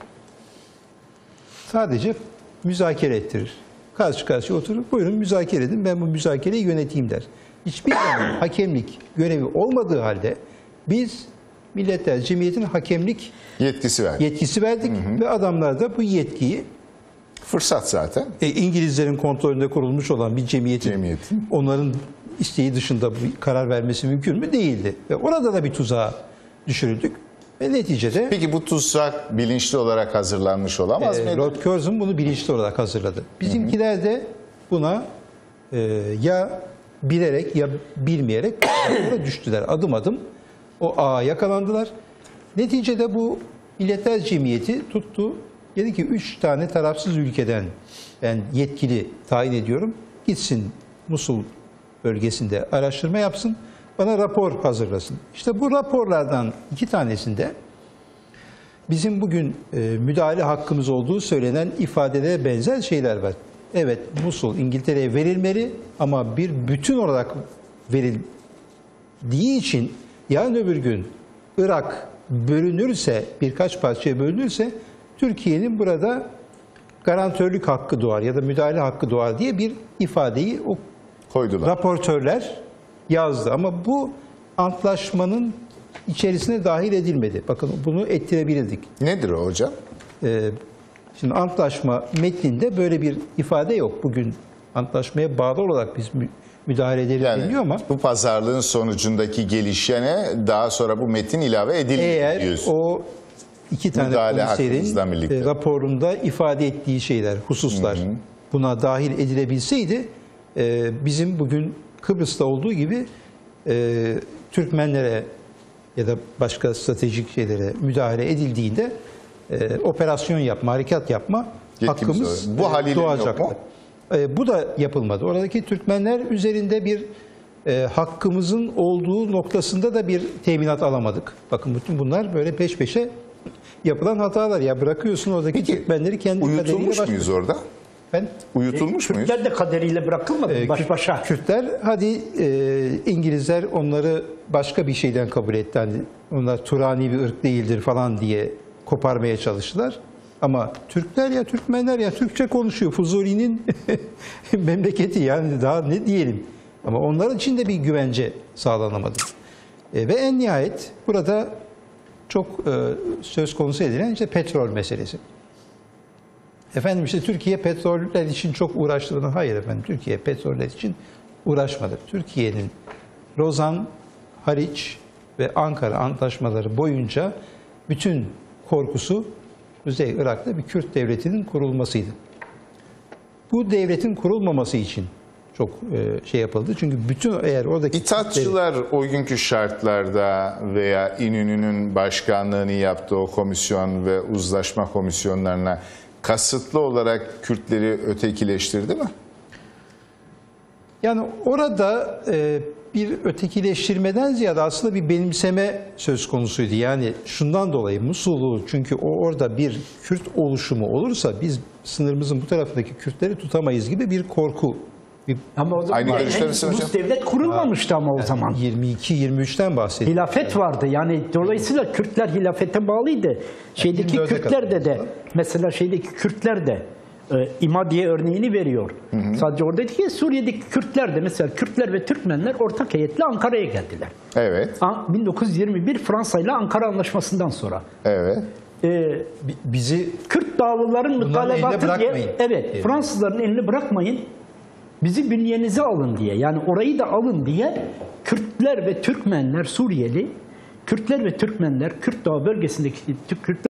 Sadece müzakere ettirir. Karşı karşıya oturur, buyurun müzakere edin, ben bu müzakereyi yöneteyim der. Hiçbir zaman hakemlik görevi olmadığı halde biz Milletler Cemiyeti'nin hakemlik Yetkisi verdi. yetkisi verdik ve adamlar da bu yetkiyi Fırsat zaten. e, İngilizlerin kontrolünde kurulmuş olan bir cemiyetin, Cemiyetin. onların isteği dışında bir karar vermesi mümkün mü? Değildi. Ve orada da bir tuzağa düşürüldük. Ve neticede Peki bu tuzak bilinçli olarak hazırlanmış olamaz e, mıydı? Lord Curzon bunu bilinçli olarak hazırladı. Bizimkiler de buna e, ya bilerek ya bilmeyerek düştüler. Adım adım o ağa yakalandılar. Neticede bu Milletler Cemiyeti tuttu. Dedi ki üç tane tarafsız ülkeden ben yetkili tayin ediyorum. Gitsin Musul bölgesinde araştırma yapsın. Bana rapor hazırlasın. İşte bu raporlardan iki tanesinde bizim bugün e, müdahale hakkımız olduğu söylenen ifadelere benzer şeyler var. Evet, Musul İngiltere'ye verilmeli ama bir bütün olarak verildiği için yarın öbür gün Irak bölünürse, birkaç parçaya bölünürse Türkiye'nin burada garantörlük hakkı doğar ya da müdahale hakkı doğar diye bir ifadeyi o Koydular. raportörler yazdı. Ama bu antlaşmanın içerisine dahil edilmedi. Bakın bunu ettirebilirdik. Nedir o hocam? Ee, şimdi antlaşma metninde böyle bir ifade yok. Bugün antlaşmaya bağlı olarak biz mü- müdahale edelim Yani deniliyor ama bu pazarlığın sonucundaki gelişene daha sonra bu metin ilave edildi eğer diyorsun. o iki tane Müdahale komiserin hakkımızla birlikte. e, raporunda ifade ettiği şeyler, hususlar buna dahil edilebilseydi e, bizim bugün Kıbrıs'ta olduğu gibi e, Türkmenlere ya da başka stratejik şeylere müdahale edildiğinde e, operasyon yapma, harekat yapma Yetkimiz hakkımız var. Bu e, haliyle yok doğacaktı. mu? E, bu da yapılmadı. Oradaki Türkmenler üzerinde bir e, hakkımızın olduğu noktasında da bir teminat alamadık. Bakın bütün bunlar böyle peş peşe yapılan hatalar. Ya bırakıyorsun oradaki Türkmenleri kendi kaderiyle Uyutulmuş baş muyuz orada? Ben Uyutulmuş muyuz? Kürtler de kaderiyle bırakılmadı e, mı baş Kürt- başa? Kürtler hadi e, İngilizler onları başka bir şeyden kabul etti. Hani onlar Turani bir ırk değildir falan diye koparmaya çalıştılar. Ama Türkler ya Türkmenler ya Türkçe konuşuyor. Fuzuli'nin memleketi yani daha ne diyelim. Ama onların için de bir güvence sağlanamadı. E, ve en nihayet burada çok e, söz konusu edilen işte petrol meselesi. Efendim işte Türkiye petroller için çok uğraştığını, hayır efendim Türkiye petroller için uğraşmadı. Türkiye'nin Lozan, Haliç ve Ankara antlaşmaları boyunca bütün korkusu Kuzey Irak'ta bir Kürt devletinin kurulmasıydı. Bu devletin kurulmaması için çok e, şey yapıldı. Çünkü bütün eğer oradaki İthatçılar o günkü şartlarda veya İnönü'nün başkanlığını yaptığı o komisyon ve uzlaşma komisyonlarına kasıtlı olarak Kürtleri ötekileştirdi mi? Yani orada e, bir ötekileştirmeden ziyade aslında bir benimseme söz konusuydu. Yani şundan dolayı Musul'u, çünkü o orada bir Kürt oluşumu olursa biz sınırımızın bu tarafındaki Kürtleri tutamayız gibi bir korku Bir, Ama o zaman Aynı yani görüşte misin hocam? ulus devlet kurulmamıştı ama o zaman. yirmi iki yirmi üçten bahsediyor. Hilafet vardı. Yani dolayısıyla Kürtler hilafete bağlıydı. Şeydeki yirmi dörde Kürtler de de kadar. mesela şeydeki Kürtler de e, İmadiye örneğini veriyor. Hı hı. Sadece orada değil ki Suriye'deki Kürtler de mesela Kürtler ve Türkmenler ortak heyetle Ankara'ya geldiler. Evet. bin dokuz yüz yirmi bir Fransa ile Ankara Anlaşması'ndan sonra. Evet. E, Bizi Kürt dağlıların Bunların eline mutalabatı diye, bırakmayın. evet, Evet. Fransızların elini bırakmayın, bizi bünyenize alın diye, yani orayı da alın diye Kürtler ve Türkmenler, Suriyeli, Kürtler ve Türkmenler, Kürt Dağı bölgesindeki Türk Kürtler